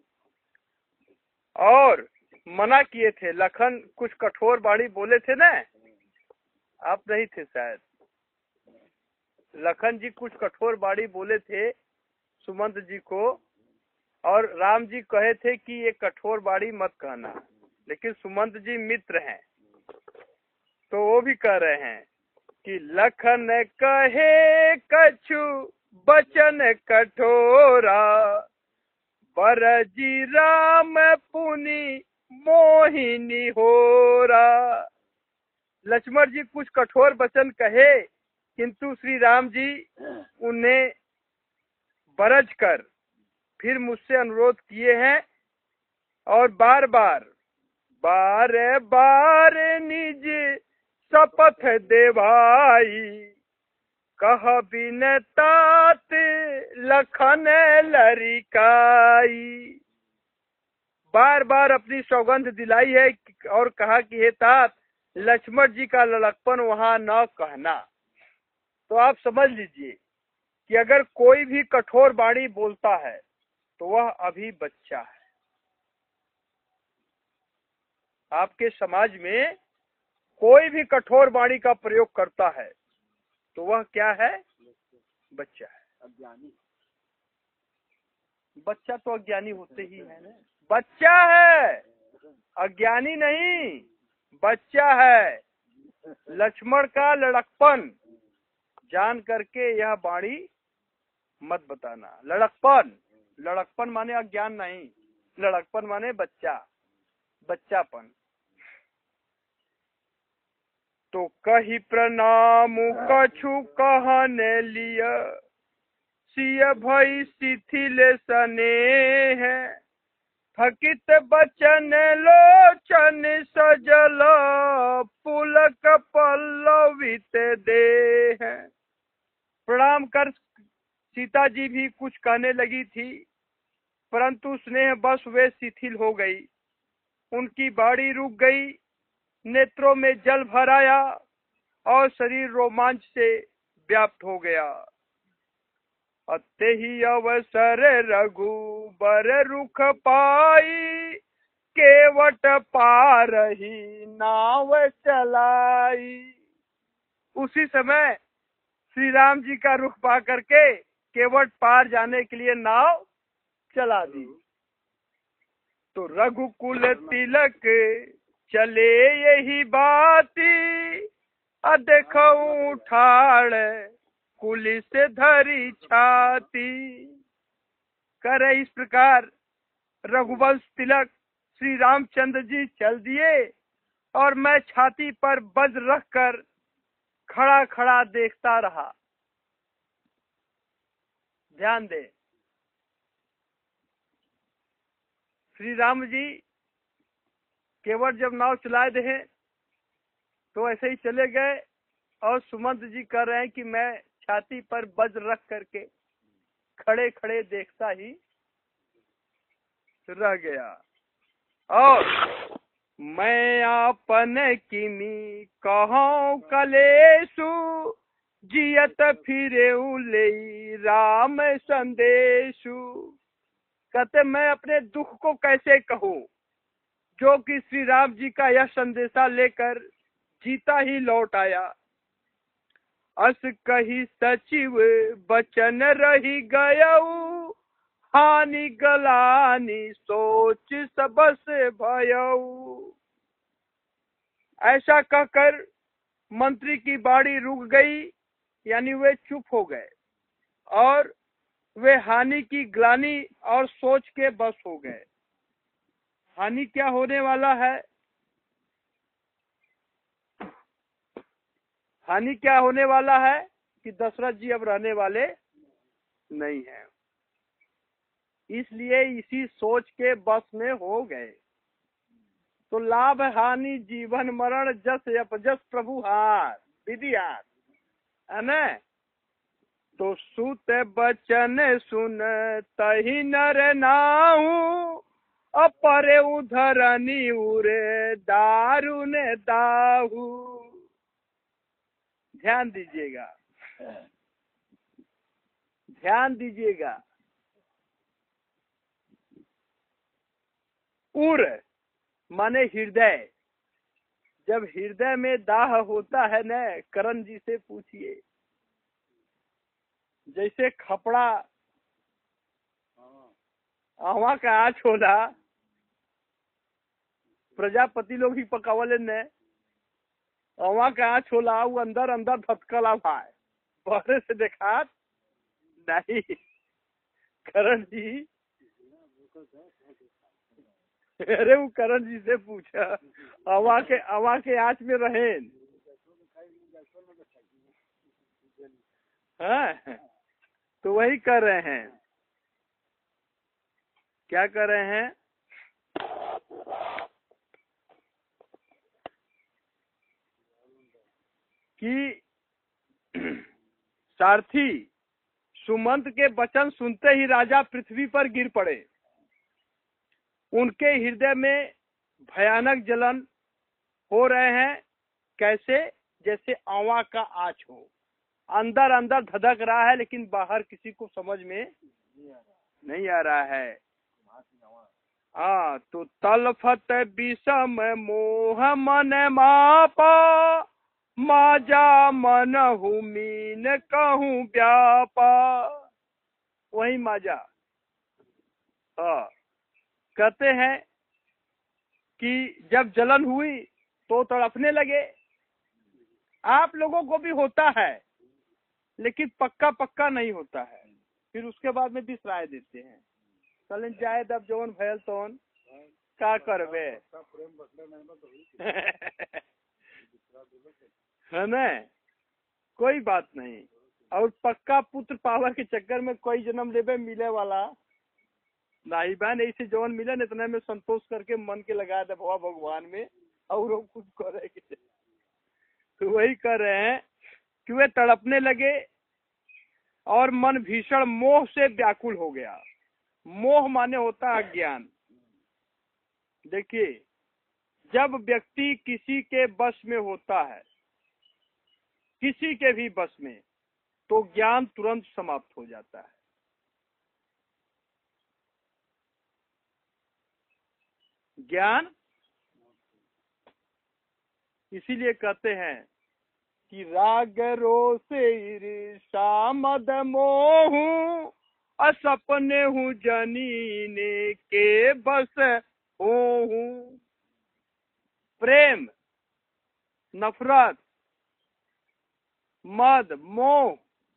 और मना किए थे, लखन कुछ कठोर वाणी बोले थे ना, आप नहीं थे शायद। लखन जी कुछ कठोर वाणी बोले थे सुमंत जी को, और राम जी कहे थे कि ये कठोर वाणी मत कहना। लेकिन सुमंत जी मित्र हैं तो वो भी कह रहे हैं कि लखन कहे कछु बचन कठोरा, बरजी राम पुनि मोहिनी होरा। लक्ष्मण जी कुछ कठोर वचन कहे, किंतु श्री राम जी उन्हें बरज कर फिर मुझसे अनुरोध किए हैं। और बार बार बार बार निज शपथ देवाई, कह बिन तात लखन लरिकाई। बार बार अपनी सौगंध दिलाई है और कहा कि हे तात, लक्ष्मण जी का लड़कपन वहां न कहना। तो आप समझ लीजिए कि अगर कोई भी कठोर वाणी बोलता है तो वह अभी बच्चा है। आपके समाज में कोई भी कठोर वाणी का प्रयोग करता है तो वह क्या है? बच्चा है, अज्ञानी। बच्चा तो अज्ञानी होते ही है ना, बच्चा है, अज्ञानी नहीं, बच्चा है। लक्ष्मण का लड़कपन जान करके यह वाणी मत बताना। लड़कपन, लड़कपन माने अज्ञान नहीं, लड़कपन माने बच्चा, बच्चापन। तो कही प्रणाम कछु कहने लिया, सिय भई शिथिल स्नेह, थकित बचन लोचन सजल, पुलक पल्लवित देह। प्रणाम कर सीता जी भी कुछ कहने लगी थी, परंतु स्नेह बस वे शिथिल हो गई, उनकी बाड़ी रुक गई, नेत्रों में जल भर आया और शरीर रोमांच से व्याप्त हो गया। अते ही अवसर रघुबर रुख पाई, केवट पार ही नाव चलाई। उसी समय श्री राम जी का रुख पा करके केवट पार जाने के लिए नाव चला दी। तो रघुकुल तिलक चले यही बाती, देखो ठाड़ कुली से धरी छाती। करे इस प्रकार रघुवंश तिलक श्री रामचंद्र जी चल दिए और मैं छाती पर वज्र रख कर खड़ा खड़ा देखता रहा। ध्यान दे, श्री राम जी केवल जब नाव चलाए दे तो ऐसे ही चले गए और सुमंत जी कह रहे हैं कि मैं छाती पर वज्र रख करके खड़े खड़े देखता ही रह गया। और मैं आपने किमी कहूं कलेसु, जियत फिरे ले राम संदेशु। कहते मैं अपने दुख को कैसे कहूं जो कि श्री राम जी का यह संदेशा लेकर जीता ही लौट आया। अस कही सचिव बचन रही गयऊ, हानि गलानी सोच सबस भयऊ। ऐसा कहकर मंत्री की बाड़ी रुक गई, यानी वे चुप हो गए और वे हानि की ग्लानि और सोच के बस हो गए। हानि क्या होने वाला है? हानि क्या होने वाला है कि दशरथ जी अब रहने वाले नहीं हैं, इसलिए इसी सोच के बस में हो गए। तो लाभ हानि जीवन मरण जस अपजस प्रभु हार विधि हार, है न? तो सुत बचन सुन तही नर नाहू, अपरे उधरनी उरे दारुन दाहू। ध्यान दीजिएगा, ध्यान दीजिएगा। उर माने हृदय। जब हृदय में दाह होता है न, करण जी से पूछिए। जैसे खपड़ा आवा का आँच होला, प्रजापति लोग ही पकावले न, आवा का आँच होला, वो अंदर अंदर धतकला भाई बहरे से देखा नहीं। करण जी, अरे वो करण जी से पूछा, हवा के हवा के आँच में रहे। हाँ, तो वही कर रहे हैं। क्या कर रहे हैं? कि सारथी सुमंत के वचन सुनते ही राजा पृथ्वी पर गिर पड़े। उनके हृदय में भयानक जलन हो रहे हैं। कैसे? जैसे आवा का आँच हो, अंदर अंदर धधक रहा है लेकिन बाहर किसी को समझ में नहीं आ रहा है। हाँ, तो तलफत विषम मोह मन मापा, माजा मन हुमीन कहूँ व्यापा। वही माजा। हाँ, कहते हैं कि जब जलन हुई तो तड़पने लगे। आप लोगों को भी होता है लेकिन पक्का पक्का नहीं होता है, फिर उसके बाद में विश्राय देते हैं। चल जाए तब जौन भयल तौन का करबे, है न? कोई बात नहीं। और पक्का पुत्र पावर के चक्कर में कोई जन्म लेबे मिले वाला नहीं बहन। ऐसे जौन मिले न इतने में संतोष करके मन के लगा दे भवा भगवान में और वो कुछ करे। तो वही कर रहे हैं कि वे तड़पने लगे और मन भीषण मोह से व्याकुल हो गया। मोह माने होता है अज्ञान। देखिए, जब व्यक्ति किसी के वश में होता है, किसी के भी वश में, तो ज्ञान तुरंत समाप्त हो जाता है। ज्ञान इसीलिए कहते हैं कि राग रोष ईर्षा मद मोह, असपने हूँ जनीने के बस हो हूँ। प्रेम, नफरत, मद, मोह,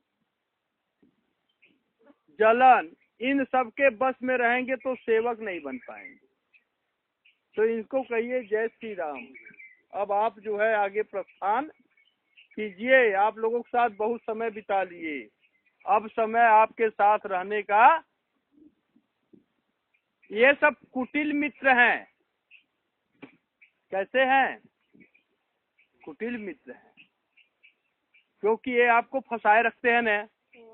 जलन, इन सब के बस में रहेंगे तो सेवक नहीं बन पाएंगे। तो इनको कहिए जय श्री राम। अब आप जो है आगे प्रस्थान कीजिए। आप लोगों के साथ बहुत समय बिता लिए, अब समय आपके साथ रहने का। ये सब कुटिल मित्र हैं। कैसे हैं? कुटिल मित्र हैं, क्योंकि ये आपको फंसाए रखते हैं ना।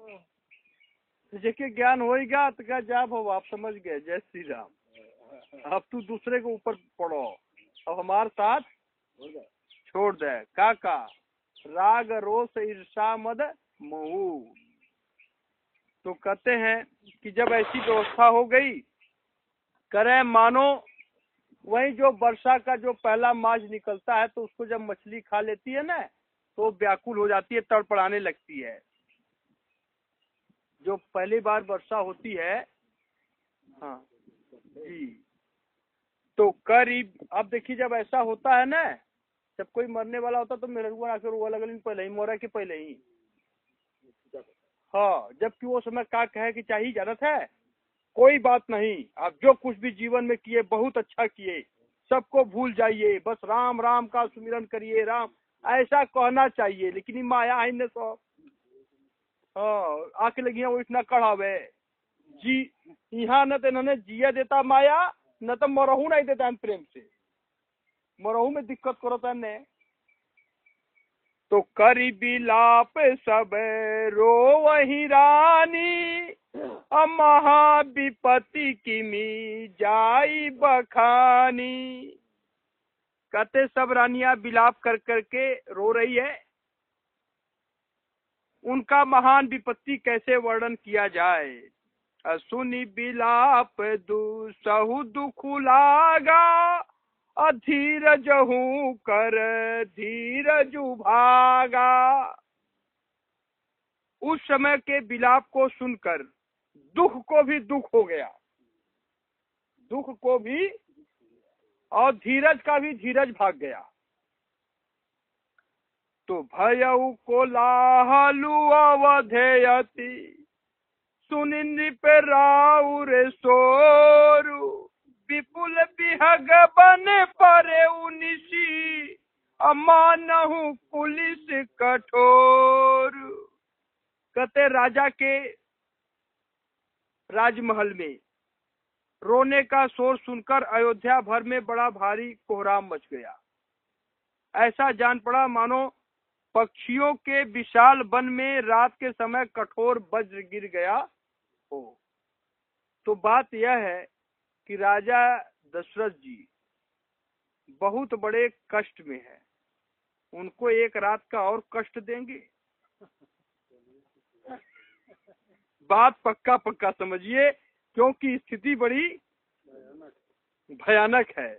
जेके ज्ञान होएगा तो क्या जाब हो, आप समझ गए। जय श्री राम। अब तू दूसरे के ऊपर पड़ो, अब हमारे साथ छोड़ दे। का का राग रोष ईर्षा मद मोह। तो कहते हैं कि जब ऐसी व्यवस्था हो गई, करें मानो वही जो वर्षा का जो पहला मास निकलता है, तो उसको जब मछली खा लेती है ना, तो व्याकुल हो जाती है, तड़पड़ाने लगती है। जो पहली बार वर्षा होती है, हाँ जी, तो करीब अब देखिए जब ऐसा होता है ना, जब कोई मरने वाला होता तो मेरे को आकर वो अलग अलग पहले ही मोरा के पहले ही, हाँ, जबकि वो समय का कहे कि चाहिए जरूरत है, कोई बात नहीं, आप जो कुछ भी जीवन में किए बहुत अच्छा किए, सबको भूल जाइए, बस राम राम का सुमिरन करिए, राम, ऐसा कहना चाहिए। लेकिन ये माया है न सो, हाँ, आके लगी वो इतना कड़ावे जी, यहाँ न तो इन्होंने जिया देता माया, न तो मरहू नहीं देता है प्रेम से, मरहू में दिक्कत करो तने। तो करी बिलाप सब रो वही रानी, महा विपत्ति की मी जाई बखानी। कहते सब रानियां बिलाप कर करके रो रही है, उनका महान विपत्ति कैसे वर्णन किया जाए। सुनी बिलाप दुसहु दुख लागा, अधीरज हूँ कर धीरज भागा। उस समय के बिलाप को सुनकर दुख को भी दुख हो गया, दुख को भी, और धीरज का भी धीरज भाग गया। तो भयउ कोलाहलु अवधेयति, सुनि नृप राउर सोरु, विपुल बिहग बन परे उनिसी, अमानहु पुलिस कठोर। कहते राजा के राजमहल में रोने का शोर सुनकर अयोध्या भर में बड़ा भारी कोहराम मच गया। ऐसा जान पड़ा मानो पक्षियों के विशाल वन में रात के समय कठोर वज्र गिर गया हो। तो बात यह है कि राजा दशरथ जी बहुत बड़े कष्ट में है, उनको एक रात का और कष्ट देंगे। बात पक्का पक्का समझिए, क्योंकि स्थिति बड़ी भयानक है।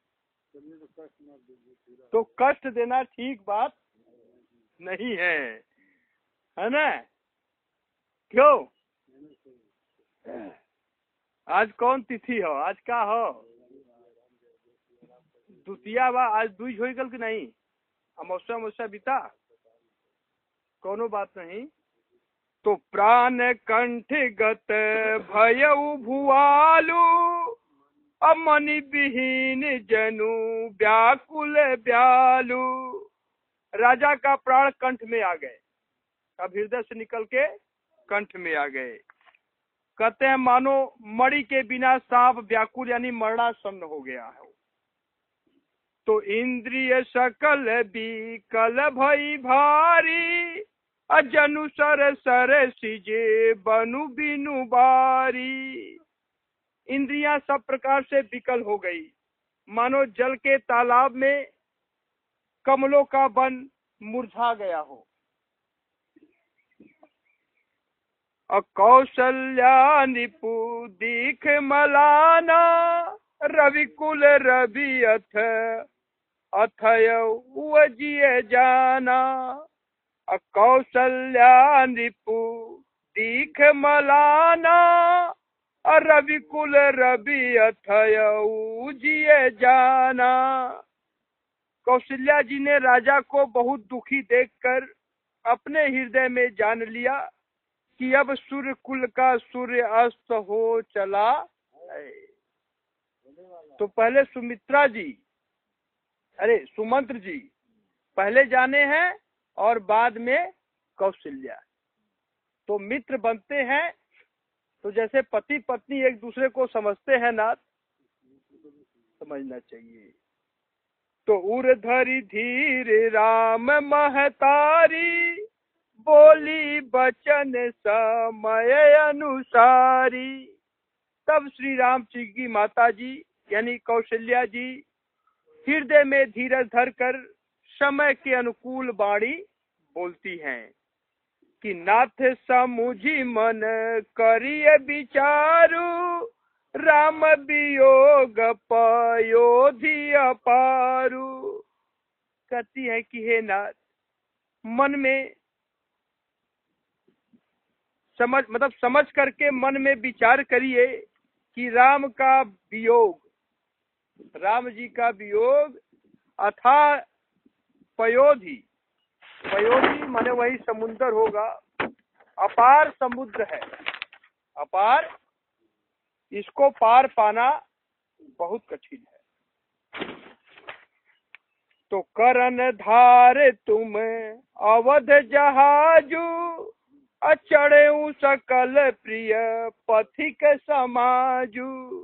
तो कष्ट देना ठीक बात नहीं है, है ना? क्यों? आज कौन तिथि हो? आज का हो? द्वितीया बा, आज दूज हो गल कि नहीं? अमावस्या अमावस्या बीता, कोनो बात नहीं। तो प्राण कंठ गत भयउ भुआलु, अमनि विहीन जनु व्याकुल ब्यालु। राजा का प्राण कंठ में आ गए, अब हृदय से निकल के कंठ में आ गए। कहते हैं मानो मणि के बिना सांप व्याकुल यानी मरणासन्न हो गया है। तो इंद्रिय सकल विकल भई भारी, अजनु सर सर सिजे बनु बिनु बारी। इंद्रियां सब प्रकार से विकल हो गई, मानो जल के तालाब में कमलों का वन मुरझा गया हो। कौशल्या निपु दीख मलाना, रविकुल रवि अथ अथय उजिए जाना। कौशल्या निपु दीख मलाना, रविकुल रवि अथय उजिए जाना। कौशल्या जी ने राजा को बहुत दुखी देखकर अपने हृदय में जान लिया कि अब सूर्य कुल का सूर्य अस्त हो चला है। तो पहले सुमित्रा जी, अरे सुमंत्र जी पहले जाने हैं और बाद में कौशल्या। तो मित्र बनते हैं तो जैसे पति पत्नी एक दूसरे को समझते हैं ना, समझना चाहिए। तो उर धरी धीर राम महतारी, बोली बचन समय अनुसारी। तब श्री राम जी की माता जी यानी कौशल्या जी हृदय में धीरज धरकर समय के अनुकूल वाणी बोलती हैं कि नाथ समुझी मन करिए विचारु, राम वियोग पयोधि अपारु। कहती है कि हे नाथ, मन में समझ मतलब समझ करके मन में विचार करिए कि राम का वियोग, राम जी का वियोग अथाह पयोधि, पयोधि माने वही समुद्र होगा, अपार समुद्र है, अपार, इसको पार पाना बहुत कठिन है। तो करन धारे तुम अवध जहाजू, अचड़े सकल प्रिय पथिक समाजू।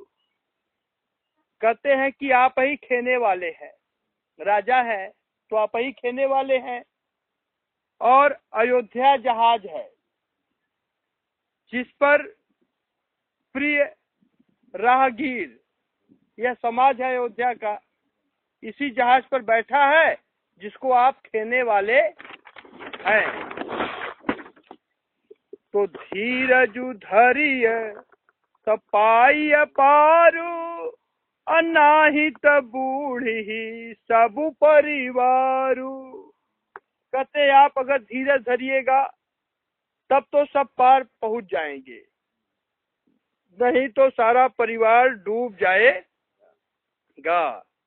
कहते हैं कि आप ही खेने वाले हैं, राजा है तो आप ही खेने वाले हैं, और अयोध्या जहाज है जिस पर प्रिय राहगीर, यह समाज है अयोध्या का, इसी जहाज पर बैठा है जिसको आप खेने वाले हैं। तो धीरजु धरिय तपाई पारू, अनाहित बूढ़ी सब परिवारू। कहते आप अगर धीरज धरिएगा तब तो सब पार पहुंच जाएंगे, नहीं तो सारा परिवार डूब जाएगा।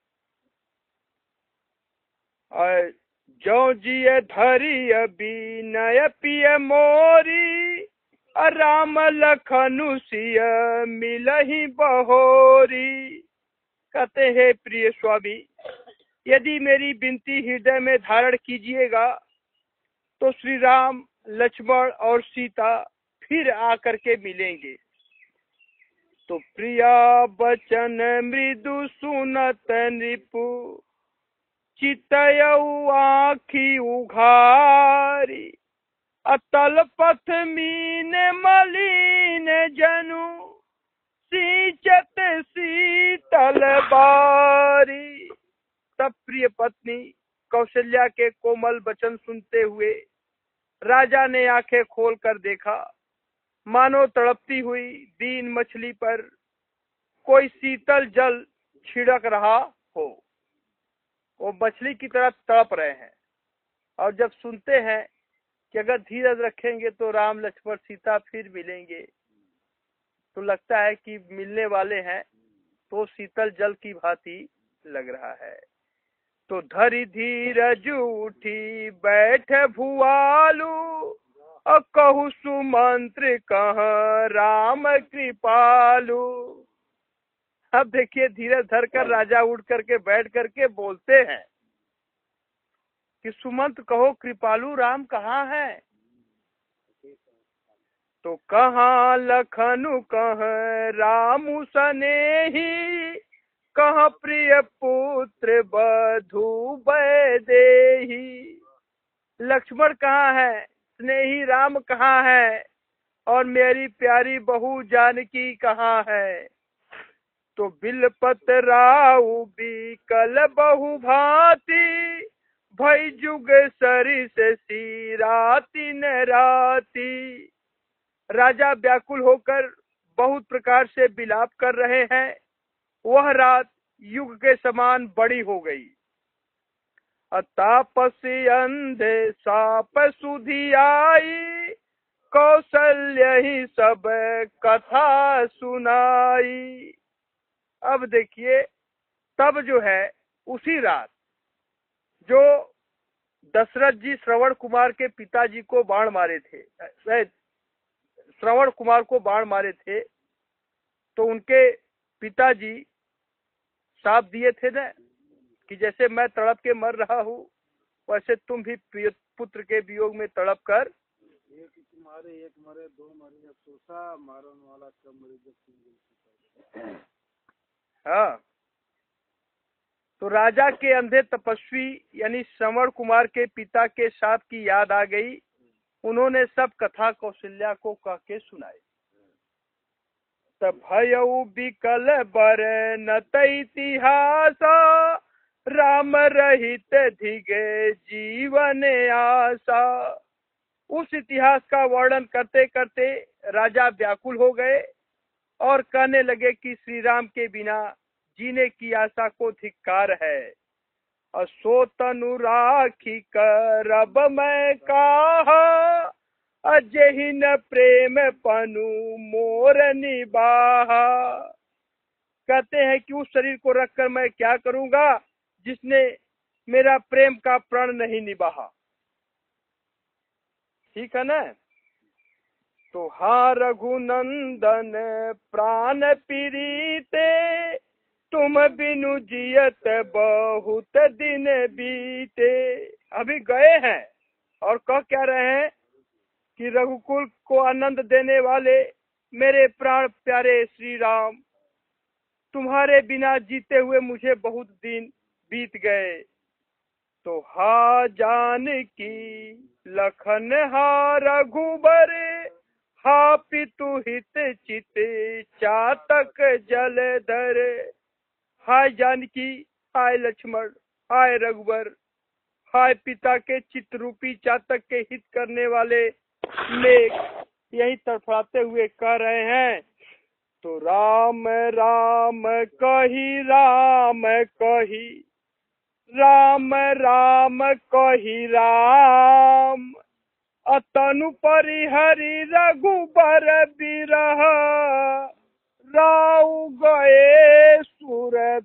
और जो जिय धरिय विनय पिय मोरी, राम लखनु सिय मिलहि बहोरी। कहते हैं प्रिय स्वामी, यदि मेरी विनती हृदय में धारण कीजिएगा तो श्री राम, लक्ष्मण और सीता फिर आकर के मिलेंगे। तो प्रिया बचन मृदु सुनत नृपु, चितयऊ आँखी उघारी, अतल पथ मीन मलिन जनु, सींचत शीतल बारी। तब प्रिय पत्नी कौशल्या के कोमल वचन सुनते हुए राजा ने आंखें खोल कर देखा, मानो तड़पती हुई दीन मछली पर कोई शीतल जल छिड़क रहा हो। वो मछली की तरह तड़प रहे हैं, और जब सुनते हैं कि अगर धीरज रखेंगे तो राम लक्ष्मण सीता फिर मिलेंगे, तो लगता है कि मिलने वाले हैं, तो शीतल जल की भांति लग रहा है। तो धरि धीरज उठी बैठ भुआलू, और कहु सुमंत्र कह राम कृपालु। अब देखिए धीरज धर कर राजा उठ करके बैठ करके बोलते हैं कि सुमंत्र कहो कृपालु राम कहाँ है। तो कहाँ लखनु कह रामु सनेही, कह प्रिय पुत्र बधु वैदेही। लक्ष्मण कहाँ है, स्नेही राम कहाँ है, और मेरी प्यारी बहू जानकी कहाँ है। तो बिलपत राउ बिकल बहु भांति, भई जुग सरिस सी राति न राति। राजा व्याकुल होकर बहुत प्रकार से विलाप कर रहे हैं। वह रात युग के समान बड़ी हो गई। तापसी अंधे साप सुधी आई, कौशल्य ही सब कथा सुनाई। अब देखिए, तब जो है उसी रात जो दशरथ जी श्रवण कुमार के पिताजी को बाण मारे थे, श्रवण कुमार को बाण मारे थे, तो उनके पिताजी साफ दिए थे ना कि जैसे मैं तड़प के मर रहा हूँ वैसे तुम भी पुत्र के वियोग में तड़प कर, एक मारे एक मरे दो मरे सोसा मारन वाला कब मरे। हाँ, तो राजा के अंधे तपस्वी यानी श्रवण कुमार के पिता के साथ की याद आ गई। उन्होंने सब कथा कौशल्या को कह के सुनाई। तब भयउ बिकल बर नत इतिहास, राम रहित धिगे जीवन आशा। उस इतिहास का वर्णन करते करते राजा व्याकुल हो गए और कहने लगे कि श्री राम के बिना जीने की आशा को धिक्कार है। असो तनु राखी करब मैं काहा, अजहि न प्रेम पनु मोर निबाहा। कहते हैं कि उस शरीर को रखकर मैं क्या करूंगा जिसने मेरा प्रेम का प्रण नहीं निभाहा। ठीक है ना। तो हाँ रघुनंदन प्राण पीड़िते, तुम बिनु जियत बहुत दिन बीते। अभी गए हैं और कह क्या रहे हैं कि रघुकुल को आनंद देने वाले मेरे प्राण प्यारे श्री राम, तुम्हारे बिना जीते हुए मुझे बहुत दिन बीत गए। तो हा जानकी लखन हा रघुबर, हा पितु हित चित चातक जलधर। हाय जानकी, हाय लक्ष्मण, हाय रघुबर, हाय पिता के चित्त रूपी चातक के हित करने वाले मेघ, यही तड़फड़ाते हुए कह रहे हैं। तो राम राम कही राम कही, राम राम कही राम, अतनु परिहरि रघुबर बिरह, राउ गए सुरधाम।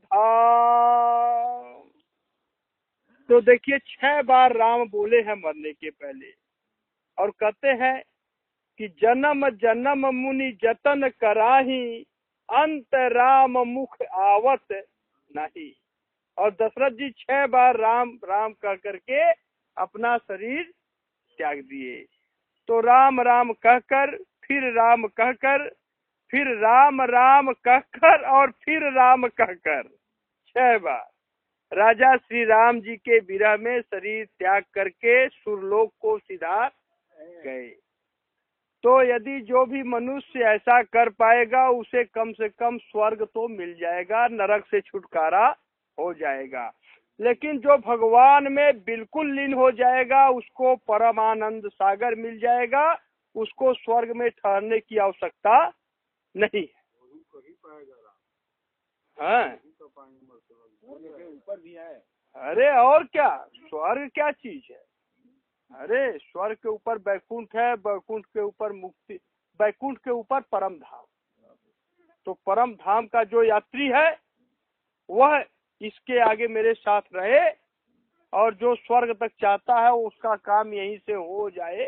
तो देखिए छह बार राम बोले हैं मरने के पहले और कहते हैं कि जन्म जन्म मुनि जतन कराही, अंत राम मुख आवत नहीं। और दशरथ जी छह बार राम राम कह करके अपना शरीर त्याग दिए। तो राम राम कहकर, फिर राम कहकर, फिर राम राम कहकर और फिर राम कहकर छह बार राजा श्री राम जी के विरह में शरीर त्याग करके सुरलोक को सिधार गए। तो यदि जो भी मनुष्य ऐसा कर पाएगा उसे कम से कम स्वर्ग तो मिल जाएगा, नरक से छुटकारा हो जाएगा। लेकिन जो भगवान में बिल्कुल लीन हो जाएगा उसको परमानंद सागर मिल जाएगा, उसको स्वर्ग में ठहरने की आवश्यकता नहीं है। हाँ, ऊपर भी है। अरे और क्या, स्वर्ग क्या चीज है। अरे स्वर्ग के ऊपर बैकुंठ है, बैकुंठ के ऊपर मुक्ति, बैकुंठ के ऊपर परम धाम। तो परम धाम का जो यात्री है वह इसके आगे मेरे साथ रहे, और जो स्वर्ग तक चाहता है उसका काम यहीं से हो जाए,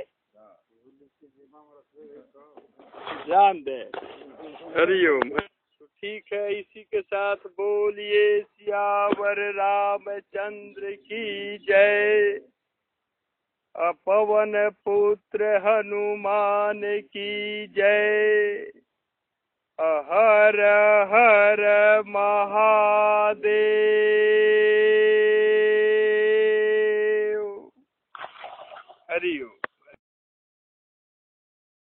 जान दे। हरिओम। तो ठीक है, इसी के साथ बोलिए सियावर रामचंद्र की जय। पवन पुत्र हनुमान की जय। हर हर महादेव। हरि ओम।